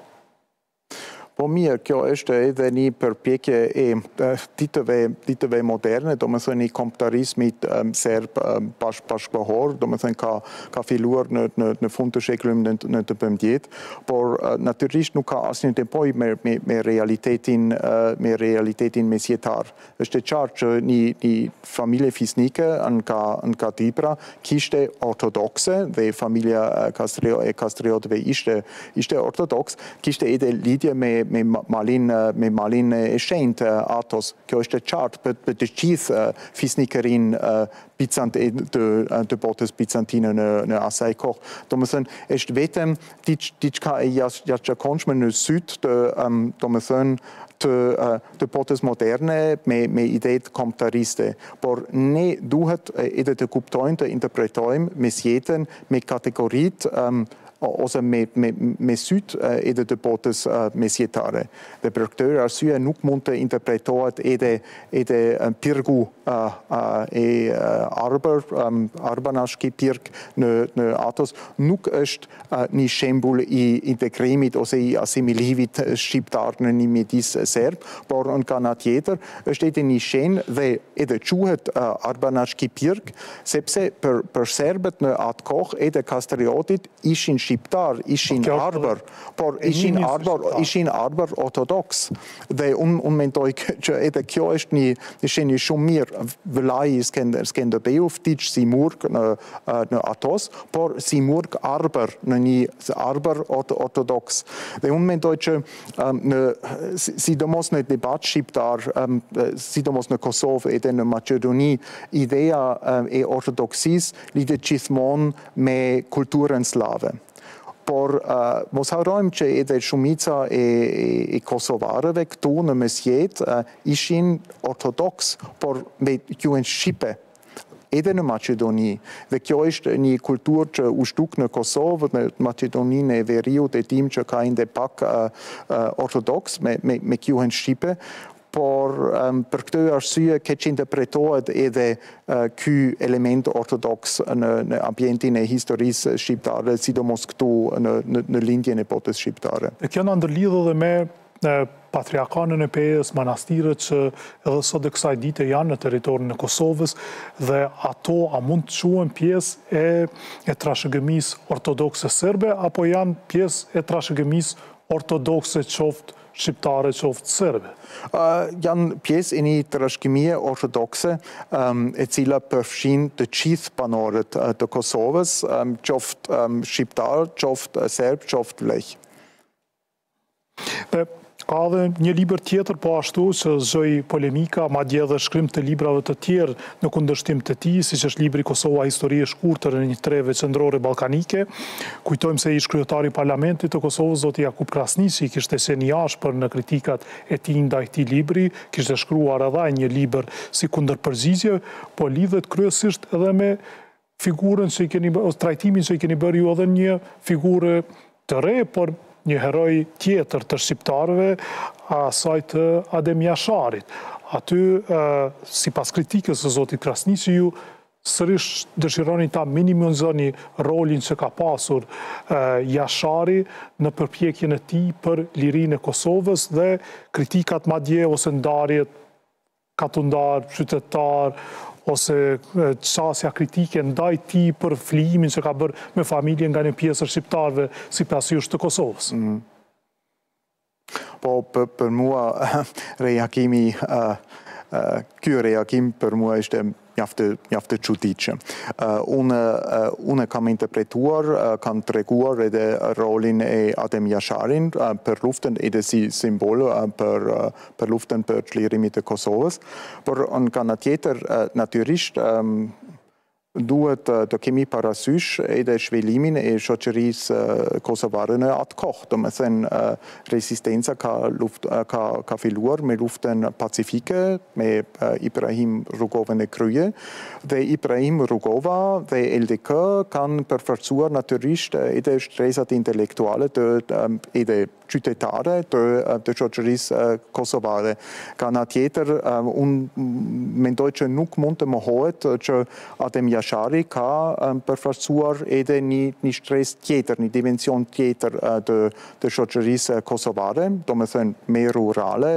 Po mirë, kjo është edhe një përpjekje e ditëve, ditëve moderne, do më thënë i komptarizmit um, serb um, pash, pashkohor, do më thënë ka, ka filluar në, në, në fund të shekullit në, në të pëmdjet, por uh, natyrisht nuk ka asnjë tempoj me, me, me, realitetin, uh, me realitetin mesjetar. Është qartë që një, një familje fisnike në ka, në ka Dipra kishte ortodokse, dhe familja Kastrio, e Kastriotëve ishte, ishte ortodoks, kishte edhe lidhje me me malin, me malin e shenjtë Athos. Kjo është qartë për, për të gjithë fisnikërin Bizant, të, të botës bizantine në, në asaj kohë. Do më thënë, është vetëm diçka e jashtëzakonshme në syd të, um, do më thënë, të, uh, të botës moderne me, me ideet kombëtariste. Por ne duhet edhe të kuptojmë, të interpretojmë mesjetën me kategoritë um, ose me, me, me syt edhe të botës mesjetare. Dhe për këtë arsye nuk mund të interpretohet edhe, edhe pirgu uh, uh, e uh, arbër, um, arbanash pirk në, në Athos, nuk është uh, një shembull i integrimit ose i asimilimit shqiptar në një midis serb, por në kanat tjetër është edhe një shenjë dhe edhe quhet uh, arbanash pirk, sepse për, për serbët në atë kohë edhe Kastriotit ishin shqiptar, ishin arbër, por ishin arbër, ishin arbër ortodoks. Dhe unë un mendoj që edhe kjo është një, një shenjë shumë mirë. Vëllai i Skënderbeu vdiq si murg në, në Athos, por si murg arbër, në një arbër ortodoks. Dhe unë mendoj që um, në, sidomos në debat shqiptar, um, sidomos në Kosovë edhe në Maqedoni, ideja um, e ortodoksis lidhet gjithmonë me kulturën slave. Por uh, mos harrojmë që edhe shumica e, e, e kosovarëve këtu në mesjet uh, ishin ortodoks, por me gjuhën shqipe, edhe në Maqedoni. Dhe kjo është një kulturë që u shtuk në Kosovë, në Maqedoninë e Veriut e tim që ka ende pak uh, uh, ortodoks me, me, me gjuhën shqipe, por um, për këtë arsye keq interpretohet edhe uh, ky element ortodoks në, në ambientin e historisë shqiptare, sidomos këtu në, në, në lindjen e botës shqiptare. E kjo në ndërlidhë dhe me e, patriarkanën e Pejës, manastirët që edhe sot e kësaj dite janë në teritorin e Kosovës, dhe ato a mund të quhen pjesë e, e trashëgëmisë ortodokse serbe, apo janë pjesë e trashëgëmisë ortodokse qoftë shqiptare qoftë serbe? Uh, janë pjesë e një trashëgimie ortodokse um, e cila përfshin të gjithë banorët uh, të Kosovës, um, qoftë um, shqiptar, qoftë serb, qoftë lek. Dhe ka dhe një libër tjetër po ashtu që zgjoi polemika, madje edhe shkrim të librave të tjerë në kundërshtim të tij, siç është libri Kosova histori e shkurtër në një treve qendrore ballkanike. Kujtojmë se ish kryetari i parlamentit të Kosovës, zoti Jakub Krasniqi, kishte qenë i ashpër në kritikat e tij ndaj këtij libri, kishte shkruar edhe një libër si kundërpërgjigje, po lidhet kryesisht edhe me figurën që i keni ose trajtimin që i keni bërë ju edhe një figurë të re, por një heroj tjetër të shqiptarëve, asaj të Adem Jasharit. Aty, si pas kritikës së zotit Krasniqi, ju sërish dëshironi ta minimizoni rolin që ka pasur Jashari në përpjekjen e tij për lirinë e Kosovës dhe kritikat madje ose ndarjet katundar, qytetar, ose qasja kritike ndaj tij për flijimin që ka bërë me familjen nga një pjesë shqiptarëve si pasjysh të Kosovës. Mm. Po, për, për mua, reagimi, uh, uh, ky reagim për mua ishte mjaftë mjaftë çuditshëm. Uh, unë uh, unë kam interpretuar, uh, kam treguar edhe rolin e Adem Jasharin uh, për luftën edhe si simbol uh, për uh, për luftën për çlirimin e Kosovës, por në kanë tjetër uh, natyrisht um, duhet të kemi parasysh edhe zhvillimin e shoqërisë kosovare në atë kohë. Do të thënë, rezistenca ka luft, ka ka filluar me luftën pacifike me Ibrahim Rugovën e krye dhe Ibrahim Rugova dhe L D K kanë përforcuar natyrisht edhe shtresat intelektuale të edhe qytetare të, të shoqërisë kosovare. Ka nga tjetër, unë mendoj që nuk mund të mohohet që Adem Jashari ka përforcuar edhe një, një shtresë tjetër, një dimension tjetër të, të shoqërisë kosovare, do me thënë me rurale,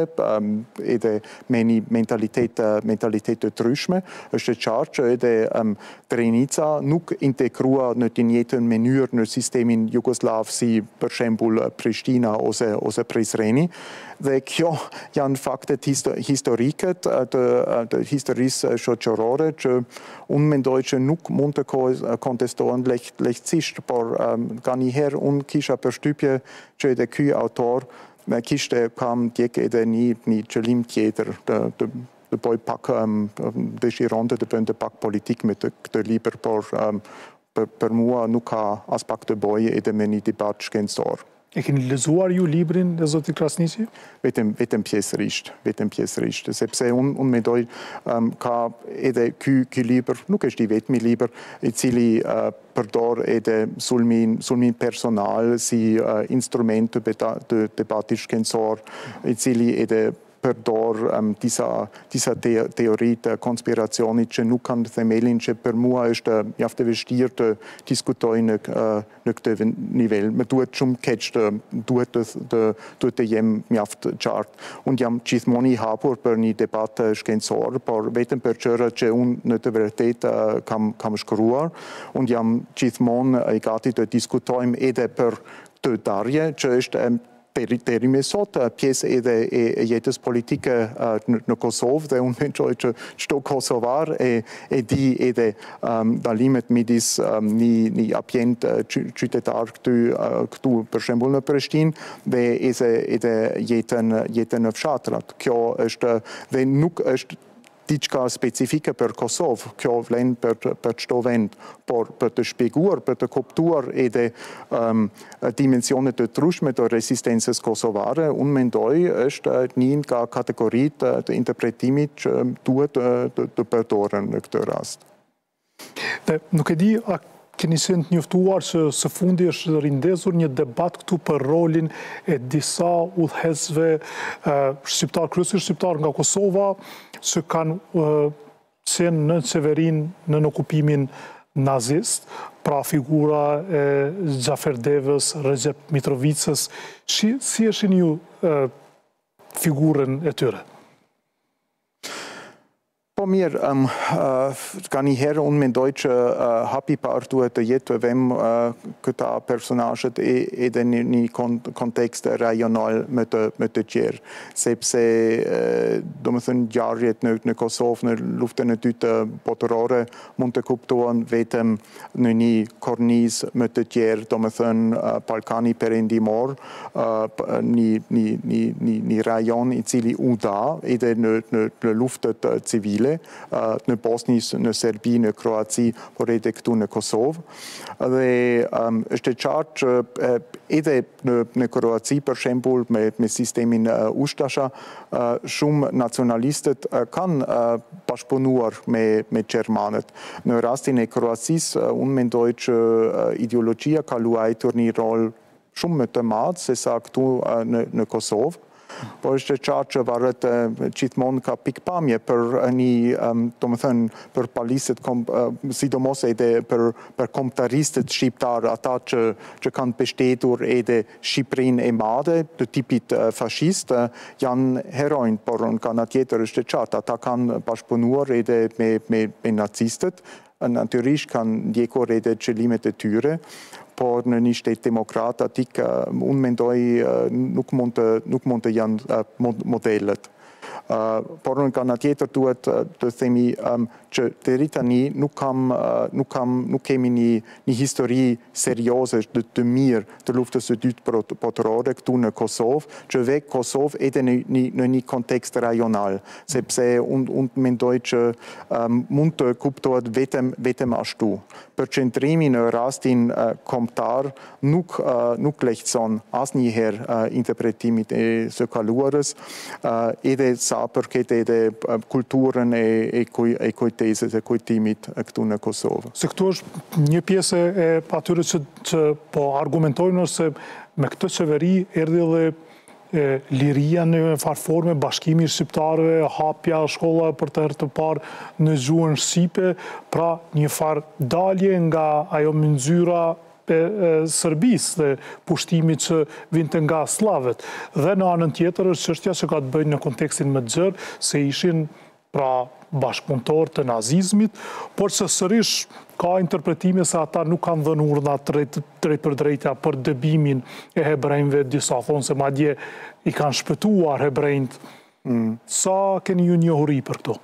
edhe me një mentalitet, mentalitet të ndryshme. Është e qartë që edhe um, Drenica nuk integrua në të njëjtën mënyrë në sistemin jugoslav si për shembull Prishtina ose, ose Prizreni. Dhe kjo janë faktet historike të, të historisë shoqërore që unë mendoj që nuk mund të kontestohen lehtësisht, por um, ka njëherë unë kisha përshtypje që edhe ky autor kishte kam djek edhe një, një qëllim tjetër të, të të bëj pak um, dëshironte të bënte pak politik me të, këtë libër, por um, për, për mua nuk ka as pak të bëj edhe me një debat shkencor. E keni lexuar ju librin e zotit Krasniqi? Vetëm vetëm pjesërisht, vetëm pjesërisht, sepse unë un mendoj um, ka edhe ky ky libër nuk është i vetmi libër i cili uh, përdor edhe sulmin sulmin personal si uh, instrument të, beta, të debatit shkencor, i cili edhe përdor um, disa, disa te, teori të konspiracionit që nuk kanë themelin, që për mua është mjaft e vështirë të diskutoj në, uh, në këtë nivel. Më duhet shumë keq të duhet të, të, të, të jem mjaft qartë. Unë jam gjithmonë i hapur për një debat shkencor, por vetëm për çëra që unë në të vërtetë uh, kam, kam shkruar. Unë jam gjithmonë i gati të diskutojmë edhe për të darje, që është um, deri me sot pjesë edhe e jetës politike në Kosovë, dhe unë mendoj që çdo kosovar e, e di edhe um, dalimet midis um, një, një ambient qytetar këtu, këtu për shembull në Prishtinë dhe edhe, edhe jetën, jetën në fshatrat. Kjo është dhe nuk është diçka specifike për Kosovë, kjo vlen për, për çdo vend, por për të shpjeguar, për të kuptuar edhe um, dimensionet të ndryshme të rezistencës kosovare, unë mendoj është një nga kategoritë të interpretimit që duhet të, të, të përdoren në këtë rast. Dhe nuk e di, a keni qenë të njoftuar që së fundi është rindezur një debat këtu për rolin e disa udhëheqësve shqiptar, kryesisht shqiptar nga Kosova, që kanë qenë në qeverinë në okupimin nazist, pra figura e Xhafer Devës, Recep Mitrovicës. Si, si eshin ju figurën e tyre? Po mir um, uh, gan i her un men deutsche uh, happy partu et jet vem uh, kta personage e e den ni kontekst regional met met de cher sepse uh, domethën jarjet në në Kosovë në luftën e dytë të botërore mund të kuptohen vetëm në një kornizë më të tjerë, domethën uh, Ballkani perëndimor, uh, një një një një një rajon i cili u da edhe në në, në luftët uh, civile uh, në Bosni, në Serbi, në Kroaci, por edhe këtu në Kosovë. Dhe um, është e qartë që uh, edhe në, në Kroaci, për shembull, me, me sistemin uh, ushtasha, uh, shumë nacionalistët uh, kanë uh, bashkëpunuar me, me Gjermanët. Në rastin e Kroacisë, uh, unë mendoj që uh, ideologjia ka luajtur një rol shumë më të madh se sa këtu uh, në, në Kosovë. Po është e qartë që varet gjithmonë ka pikpamje për një, um, do më thënë, për palisët, uh, sidomos edhe për, për kombëtaristët shqiptar, ata që, që kanë pështetur edhe Shqipërinë e madhe, të tipit uh, fashist, uh, janë herojnë, por në kana tjetër është e qartë, ata kanë bashkëpunuar edhe me, me, me nacistët, natyrisht kanë ndjekur edhe qëllimet e tyre, por në një shtet demokrat atik unë mendoj nuk mund të, nuk mund të janë modelet. Uh, por në kana tjetër duhet uh, të themi um, që deri tani nuk kam uh, nuk kam nuk kemi një një histori serioze të, të mirë të luftës së dytë botërore këtu në Kosovë, që vek Kosovë edhe në, në, në një kontekst rajonal, sepse unë un mendoj që um, mund të kuptohet vetëm vetëm ashtu. Përqendrimi në rastin uh, kombëtar nuk uh, nuk lehtëson asnjëherë uh, interpretimit e së kaluarës, uh, edhe sa përket edhe kulturën e, e, kuj, e kujtesës e kujtimit këtu në Kosovë. Se këtu është një pjesë e atyre që, që po argumentojnë se me këtë qeveri erdhi dhe e, liria në farforme, bashkimi i shqiptarëve, hapja shkolla për të herë të parë në gjuhën shqipe, pra një farë dalje nga ajo mënyrë e Serbisë dhe pushtimit që vinte nga slavët. Dhe në anën tjetër është çështja që ka të bëjë në kontekstin më të gjerë, se ishin pra bashkëpunëtor të nazizmit, por që sërish ka interpretime se ata nuk kanë dhënë urdhra drejt për drejta për dëbimin e hebrejve, disa thonë se madje i kanë shpëtuar hebrejt. Mm. Sa keni ju njohuri për këto?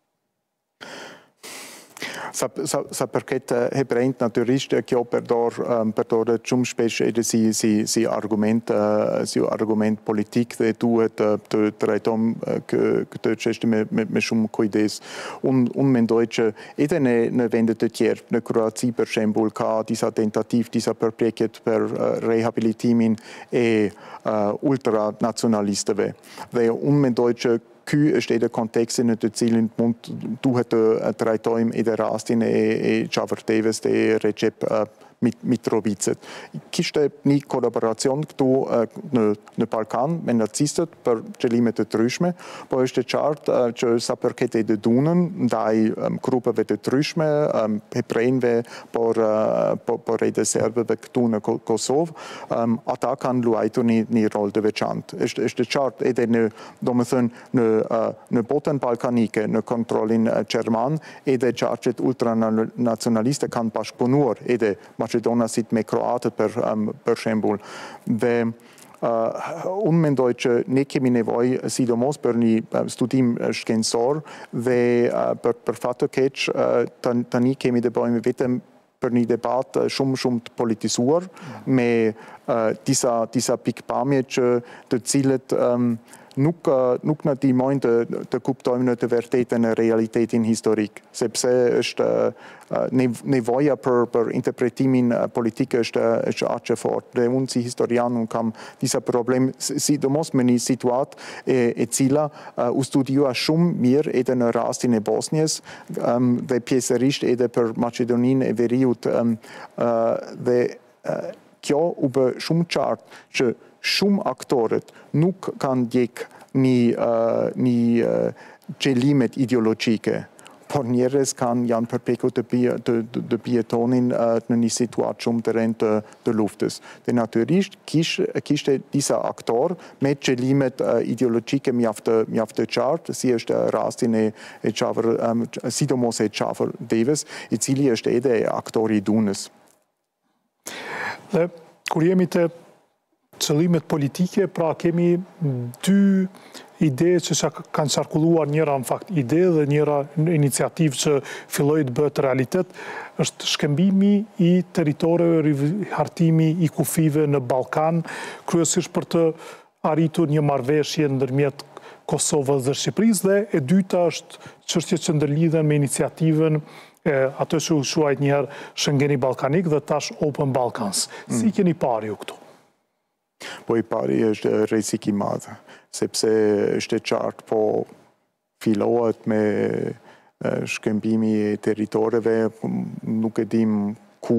Sa, sa, sa përket hebrejt, natyrisht kjo përdor, um, përdoret shumë shpesh edhe si, si, si, argument, uh, si argument politik dhe duhet uh, të trajtojmë uh, këtë çështje me, me, me shumë kujdes. Unë un mendoj që edhe në, në vendet të tjerë, në Kroaci për shembull, ka disa tentativ, disa përpjekjet për uh, rehabilitimin e uh, ultranacionalistëve. Dhe unë mendoj që ky është edhe konteksti në të cilin mund duhet të trajtojmë edhe rastin e, e Çavërtevës e Recep uh, Mitrovicit. Kishte një kolaboracion këtu uh, në, në Balkan me nacistët për qëllime të ndryshme, po është e qartë uh, që sa përket edhe dunën ndaj um, grupeve të ndryshme, um, hebrejve, por, uh, por, por edhe serbëve këtu në Kosovë, um, ata kanë luajtur një, një rol të veçantë. Është, është e qartë edhe në, domethënë, në, uh, në botën balkanike, në kontrollin uh, gjerman, edhe qarqet ultranacionaliste kanë bashkëpunuar edhe Macedonasit me kroatët për, um, për shembull. Dhe uh, unë mendoj që ne kemi nevojë sidomos për një uh, studim shkencor dhe uh, për, për fat të keq uh, tani kemi të bëjmë vetëm për një debat shumë shumë të politizuar me uh, disa, disa pikpamje që të cilët um, nuk, uh, nuk në ndihmojnë të, të kuptojmë në të vërtetën e realitetin historik, sepse është uh, nevoja për, për interpretimin politik është, është aq e fortë. Dhe unë si historian unë kam disa problem, sidomos me një situatë e, e cila uh, u studiua shumë mirë edhe në rastin e Bosnjës um, dhe pjesërisht edhe për Maqedoninë e Veriut um, uh, dhe uh, kjo u bë shumë qartë që shumë aktorët nuk kanë ndjek një, uh, një uh, qëllimet ideologjike, pornieres kan Jan Perpeco de, de, de, de Bietonin në një situatë shumë të rënd të, të luftës. Dhe natyrisht kishte disa aktor me qëllimet ideologjike mjaftë mjaftë të qartë, si është rastin e, e Qafër, um, sidomos e Qafër Devës, i cili është edhe aktori i Dunës. Dhe kur jemi të qëllimet politike, pra kemi dy ide që kanë qarkulluar, njëra në fakt ide dhe njëra iniciativë që filloi të bëhet realitet, është shkëmbimi i territoreve, rihartimi i kufive në Ballkan, kryesisht për të arritur një marrëveshje ndërmjet Kosovës dhe Shqipërisë, dhe e dyta është çështje që ndërlidhen me iniciativën e ato që u quajt njëherë Schengeni Ballkanik dhe tash Open Balkans. Si mm. keni parë ju këtu? Po i pari është rrezik i madh, sepse është e qartë, po fillohet me shkëmbimi e territoreve, nuk e dim ku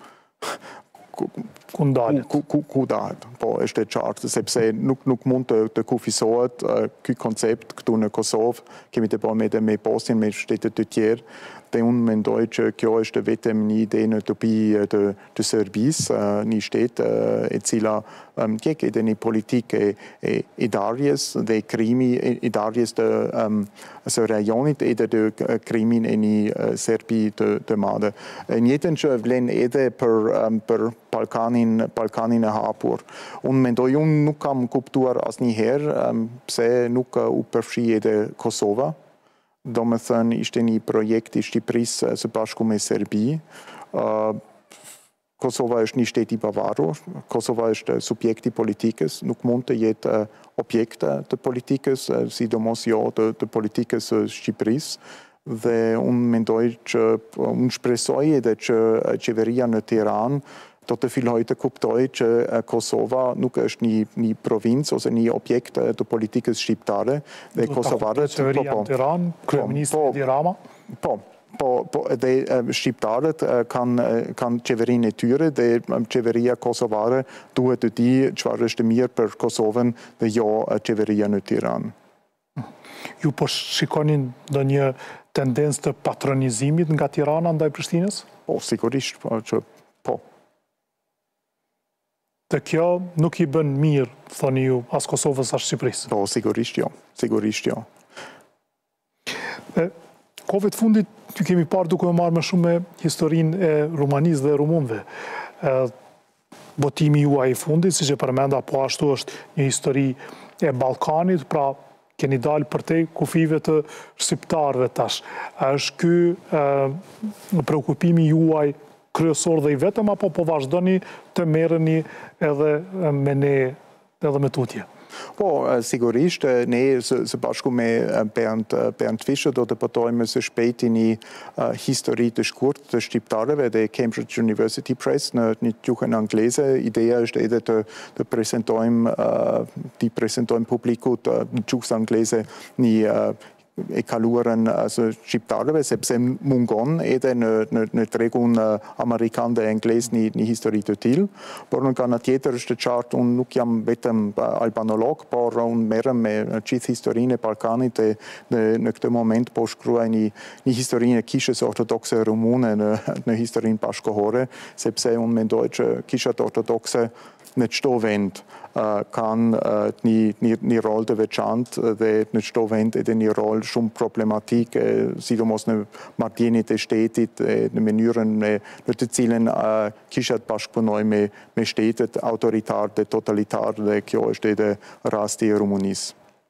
ku, ku ndalet. Ku, ku, ku dahet. Po është e qartë, sepse nuk, nuk mund të, të kufizohet ky koncept këtu në Kosovë. Kemi të bëjmë edhe me Bosnjën, me shtetet të tjerë. Dhe unë mendoj që kjo është vetëm një ide në utopi të, të Serbisë, një shtet e cila ndjek edhe një politikë e, e, e darjes dhe krimi e darjes të um, së rajonit edhe të krimin e një Serbi të, të madhe. Njëtën që vlen edhe për, um, për Balkanin, Balkanin e hapur. Unë mendoj, unë nuk kam kuptuar asnjëherë um, pse nuk uh, u përfshi edhe Kosova. Do me thënë, ishte një projekt i Shqipërisë së bashku me Serbi. Uh, Kosova është një shteti bavarur, Kosova është subjekti politikës, nuk mund të jetë uh, objekt të politikës, uh, sidomos jo të, të politikës së Shqipërisë. Dhe unë mendoj që, unë shpresoj edhe që qeveria në Tiranë do të filloj të kuptoj që Kosova nuk është një, një provincë ose një objekt të politikës shqiptare. Dhe kosovarët... Do të qeveria në Tiranë, kryeministri Edi Rama? Po, po, po, dhe shqiptarët kanë, kanë qeverinë e tyre dhe qeveria kosovare duhet të di çfarë është mirë për Kosovën dhe jo qeveria në Tiranë. Ju po shikonin ndonjë tendencë të patronizimit nga Tirana ndaj Prishtinës? Po, sigurisht, po, që po. Dhe kjo nuk i bën mirë, thoni ju, as Kosovës as Shqipërisë? Po, sigurisht jo, sigurisht jo. E, Kove të fundit, ju kemi parë duke më marrë më shumë me historinë e Rumanisë dhe Rumunëve. Botimi juaj i fundit, si që përmenda, po ashtu është një histori e Ballkanit, pra keni dalë për te kufive të shqiptarëve tash. A është ky e, preokupimi juaj kryesor dhe i vetëm, apo po vazhdoni të merreni edhe me ne, edhe me tutje? Po, sigurisht, ne së bashku me Bernd, Bernd Fischer do të pëtojmë së shpejti një uh, histori të shkurt të shqiptarëve dhe Cambridge University Press në një gjuhën angleze. Ideja është edhe të, të prezentojmë, uh, të prezentojmë publikut uh, në gjuhës angleze një uh, e kaluarën së shqiptarëve, sepse mungon edhe në, në, në tregun amerikan dhe angles një, një histori të tillë. Por në kanë tjetër është qartë, unë nuk jam vetëm albanolog, por unë merrem me gjithë historinë e Ballkanit dhe në, në këtë moment po shkruaj një, një historinë e kishës ortodokse rumune në, në historinë bashkëkohore, sepse unë mendoj që kishat ortodokse në çdo vend uh, kanë uh, një, një, një rol të veçantë dhe në çdo vend edhe një rol shumë problematik, eh, sidomos në marrëdhëniet e shtetit, eh, në mënyrën eh, në të cilën uh, kishat bashkëpunojnë me, me shtetet autoritar dhe totalitar, dhe kjo është edhe rasti i Rumunisë.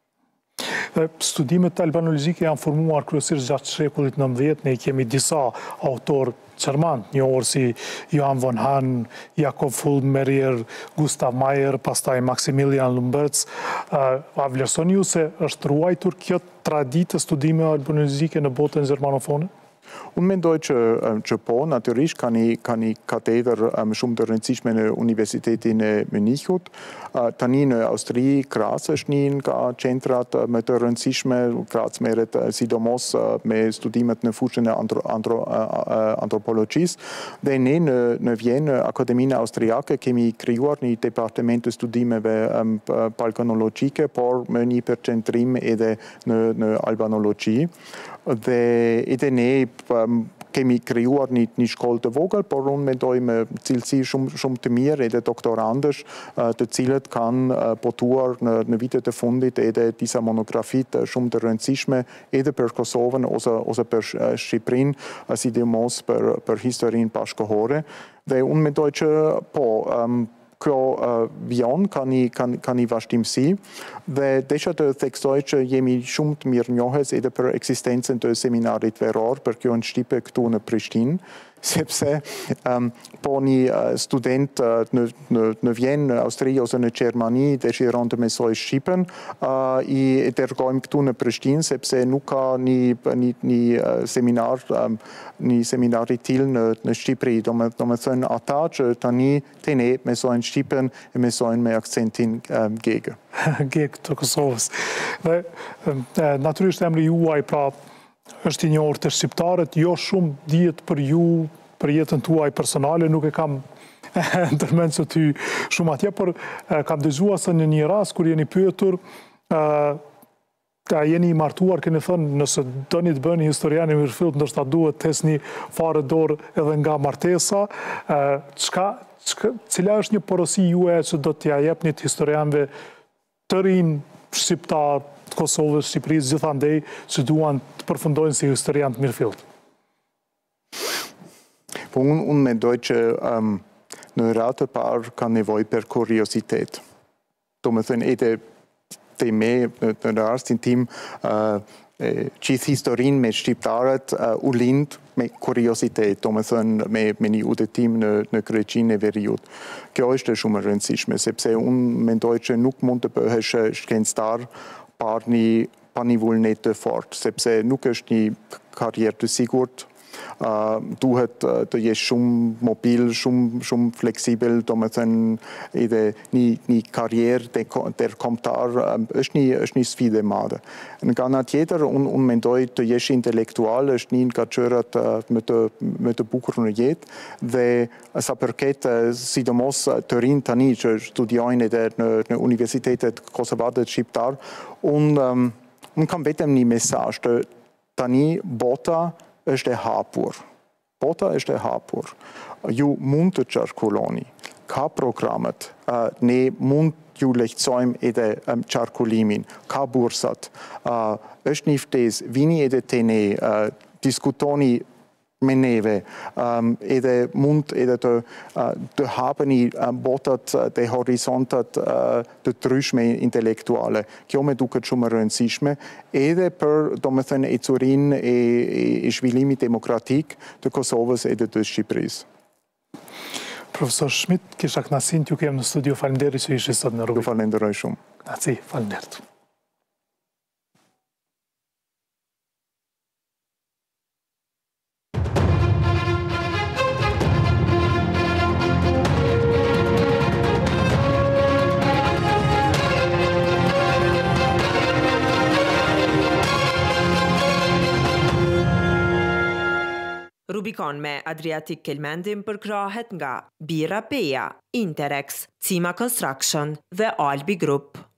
Studimet albanologjike janë formuar kryesisht gjatë shekullit nëntëdhjetë, ne kemi disa autorë qërmant, një orë si Johan von Hahn, Jakob Fulmerier, Gustav Meyer, pastaj Maximilian Lumbertz. A vlerësoni ju se është ruajtur kjo traditë studime albanologjike në botën gjermanofone? Unë mendoj që, që po, natyrisht ka një, ka një katedër um, shumë të rëndësishme në Universitetin e Munichut. Uh, tani në Austri, Graz është një nga qendrat më të rëndësishme. Graz merret uh, sidomos uh, me studimet në fushën e andro, andro, uh, antropologjisë. Dhe ne në, në Vjenë, në Akademinë Austriake, kemi krijuar një departement të studimeve um, balkanologjike, por me një përqendrim edhe në, në albanologji. dhe edhe ne um, kemi krijuar një, një shkollë të vogël, por unë mendoj me cilësi shumë, shumë të mirë edhe doktorandësh uh, të cilët kanë uh, botuar në, në vitet e fundit edhe disa monografit uh, shumë të rëndësishme edhe për Kosovën ose, ose për uh, Shqipërinë, uh, sidomos për, për historinë bashkëkohore. Dhe unë mendoj që po, um, kjo uh, vion ka një, ka, ka një vazhdimsi dhe desha të theksoj që jemi shumë të mirë njohës edhe për eksistencën të seminarit veror për kjo në Shqipe këtu në Prishtinë, sepse um, po një uh, student uh, në, në, në Vjenë, në Austri ose në Gjermani dëshiron të mësoj Shqipen, uh, i dërgojmë këtu në Prishtinë, sepse nuk ka një, një, një uh, seminar, um, një seminar i tillë në, në Shqipëri. Do me, do me thënë ata që tani të ne mësojnë Shqipen e mësojnë me akcentin um, gegë. Gegë të Kosovës. Dhe um, natyrisht emri juaj pra është i njohur të shqiptarët, jo shumë dihet për ju, për jetën tuaj personale, nuk e kam ndërmend se ty shumë atje, por kam dëgjuar se në një rast kur jeni pyetur, ta jeni i martuar, keni thënë, nëse doni të bëni historian e mirëfillt, ndoshta duhet të hesni fare dorë edhe nga martesa. Çka, çka, cila është një porosi juaj që do t'ja jepni të historianëve të rinj shqiptar të Kosovës, Shqipërisë, gjithandej që duan të përfundojnë si historian të mirëfillt? Po unë un mendoj që um, në radhë të parë ka nevojë për kuriositet. Do me thënë edhe te me në, në rastin tim uh, gjithë historinë me shqiptarët uh, u lind me kuriositet, do me thënë me, me një udhëtim në, në Greqinë e Veriut. Kjo është shumë e rëndësishme, sepse unë mendoj që nuk mund të bëhesh shkencëtar pa një, pa një vullnet të fort, sepse nuk është një karrierë të sigurt. Uh, duhet uh, të jesh shumë mobil, shumë, shumë fleksibel, do me thënë edhe një, një karrierë ndërkombëtar um, është, një, është një sfidë e madhe. Nga ana tjetër, unë un mendoj të jesh intelektual është një nga gjërat uh, më, të, më të bukur në jetë dhe sa përket uh, sidomos të rinj tani që studiojnë edhe në, në universitetet kosovare të shqiptar, unë um, un kam vetëm një mesazh të tani bota është e hapur. Bota është e hapur. Ju mund të qarkulloni. Ka programet. Uh, ne mund ju lehtësojmë edhe um, qarkullimin. Ka bursat. Uh, është një ftesë. Vini edhe te ne. Uh, diskutoni me neve. Um, edhe mund edhe të, uh, të hapeni uh, botat dhe horizontat uh, të ndryshme intelektuale. Kjo me duket shumë e rëndësishme, edhe për, do me thënë, ecurinë e, e, e zhvillimit demokratik të Kosovës edhe të Shqipërisë. Profesor Schmidt, kisha kënaqësinë t'ju kem në studio. Faleminderit që ishi sot në rrugë. Ju falenderoj shumë. Kënaqësi, faleminderit. Rubicon me Adriatic Kelmendin përkrahet nga Bira Peja, Interex, Cima Construction dhe Albi Group.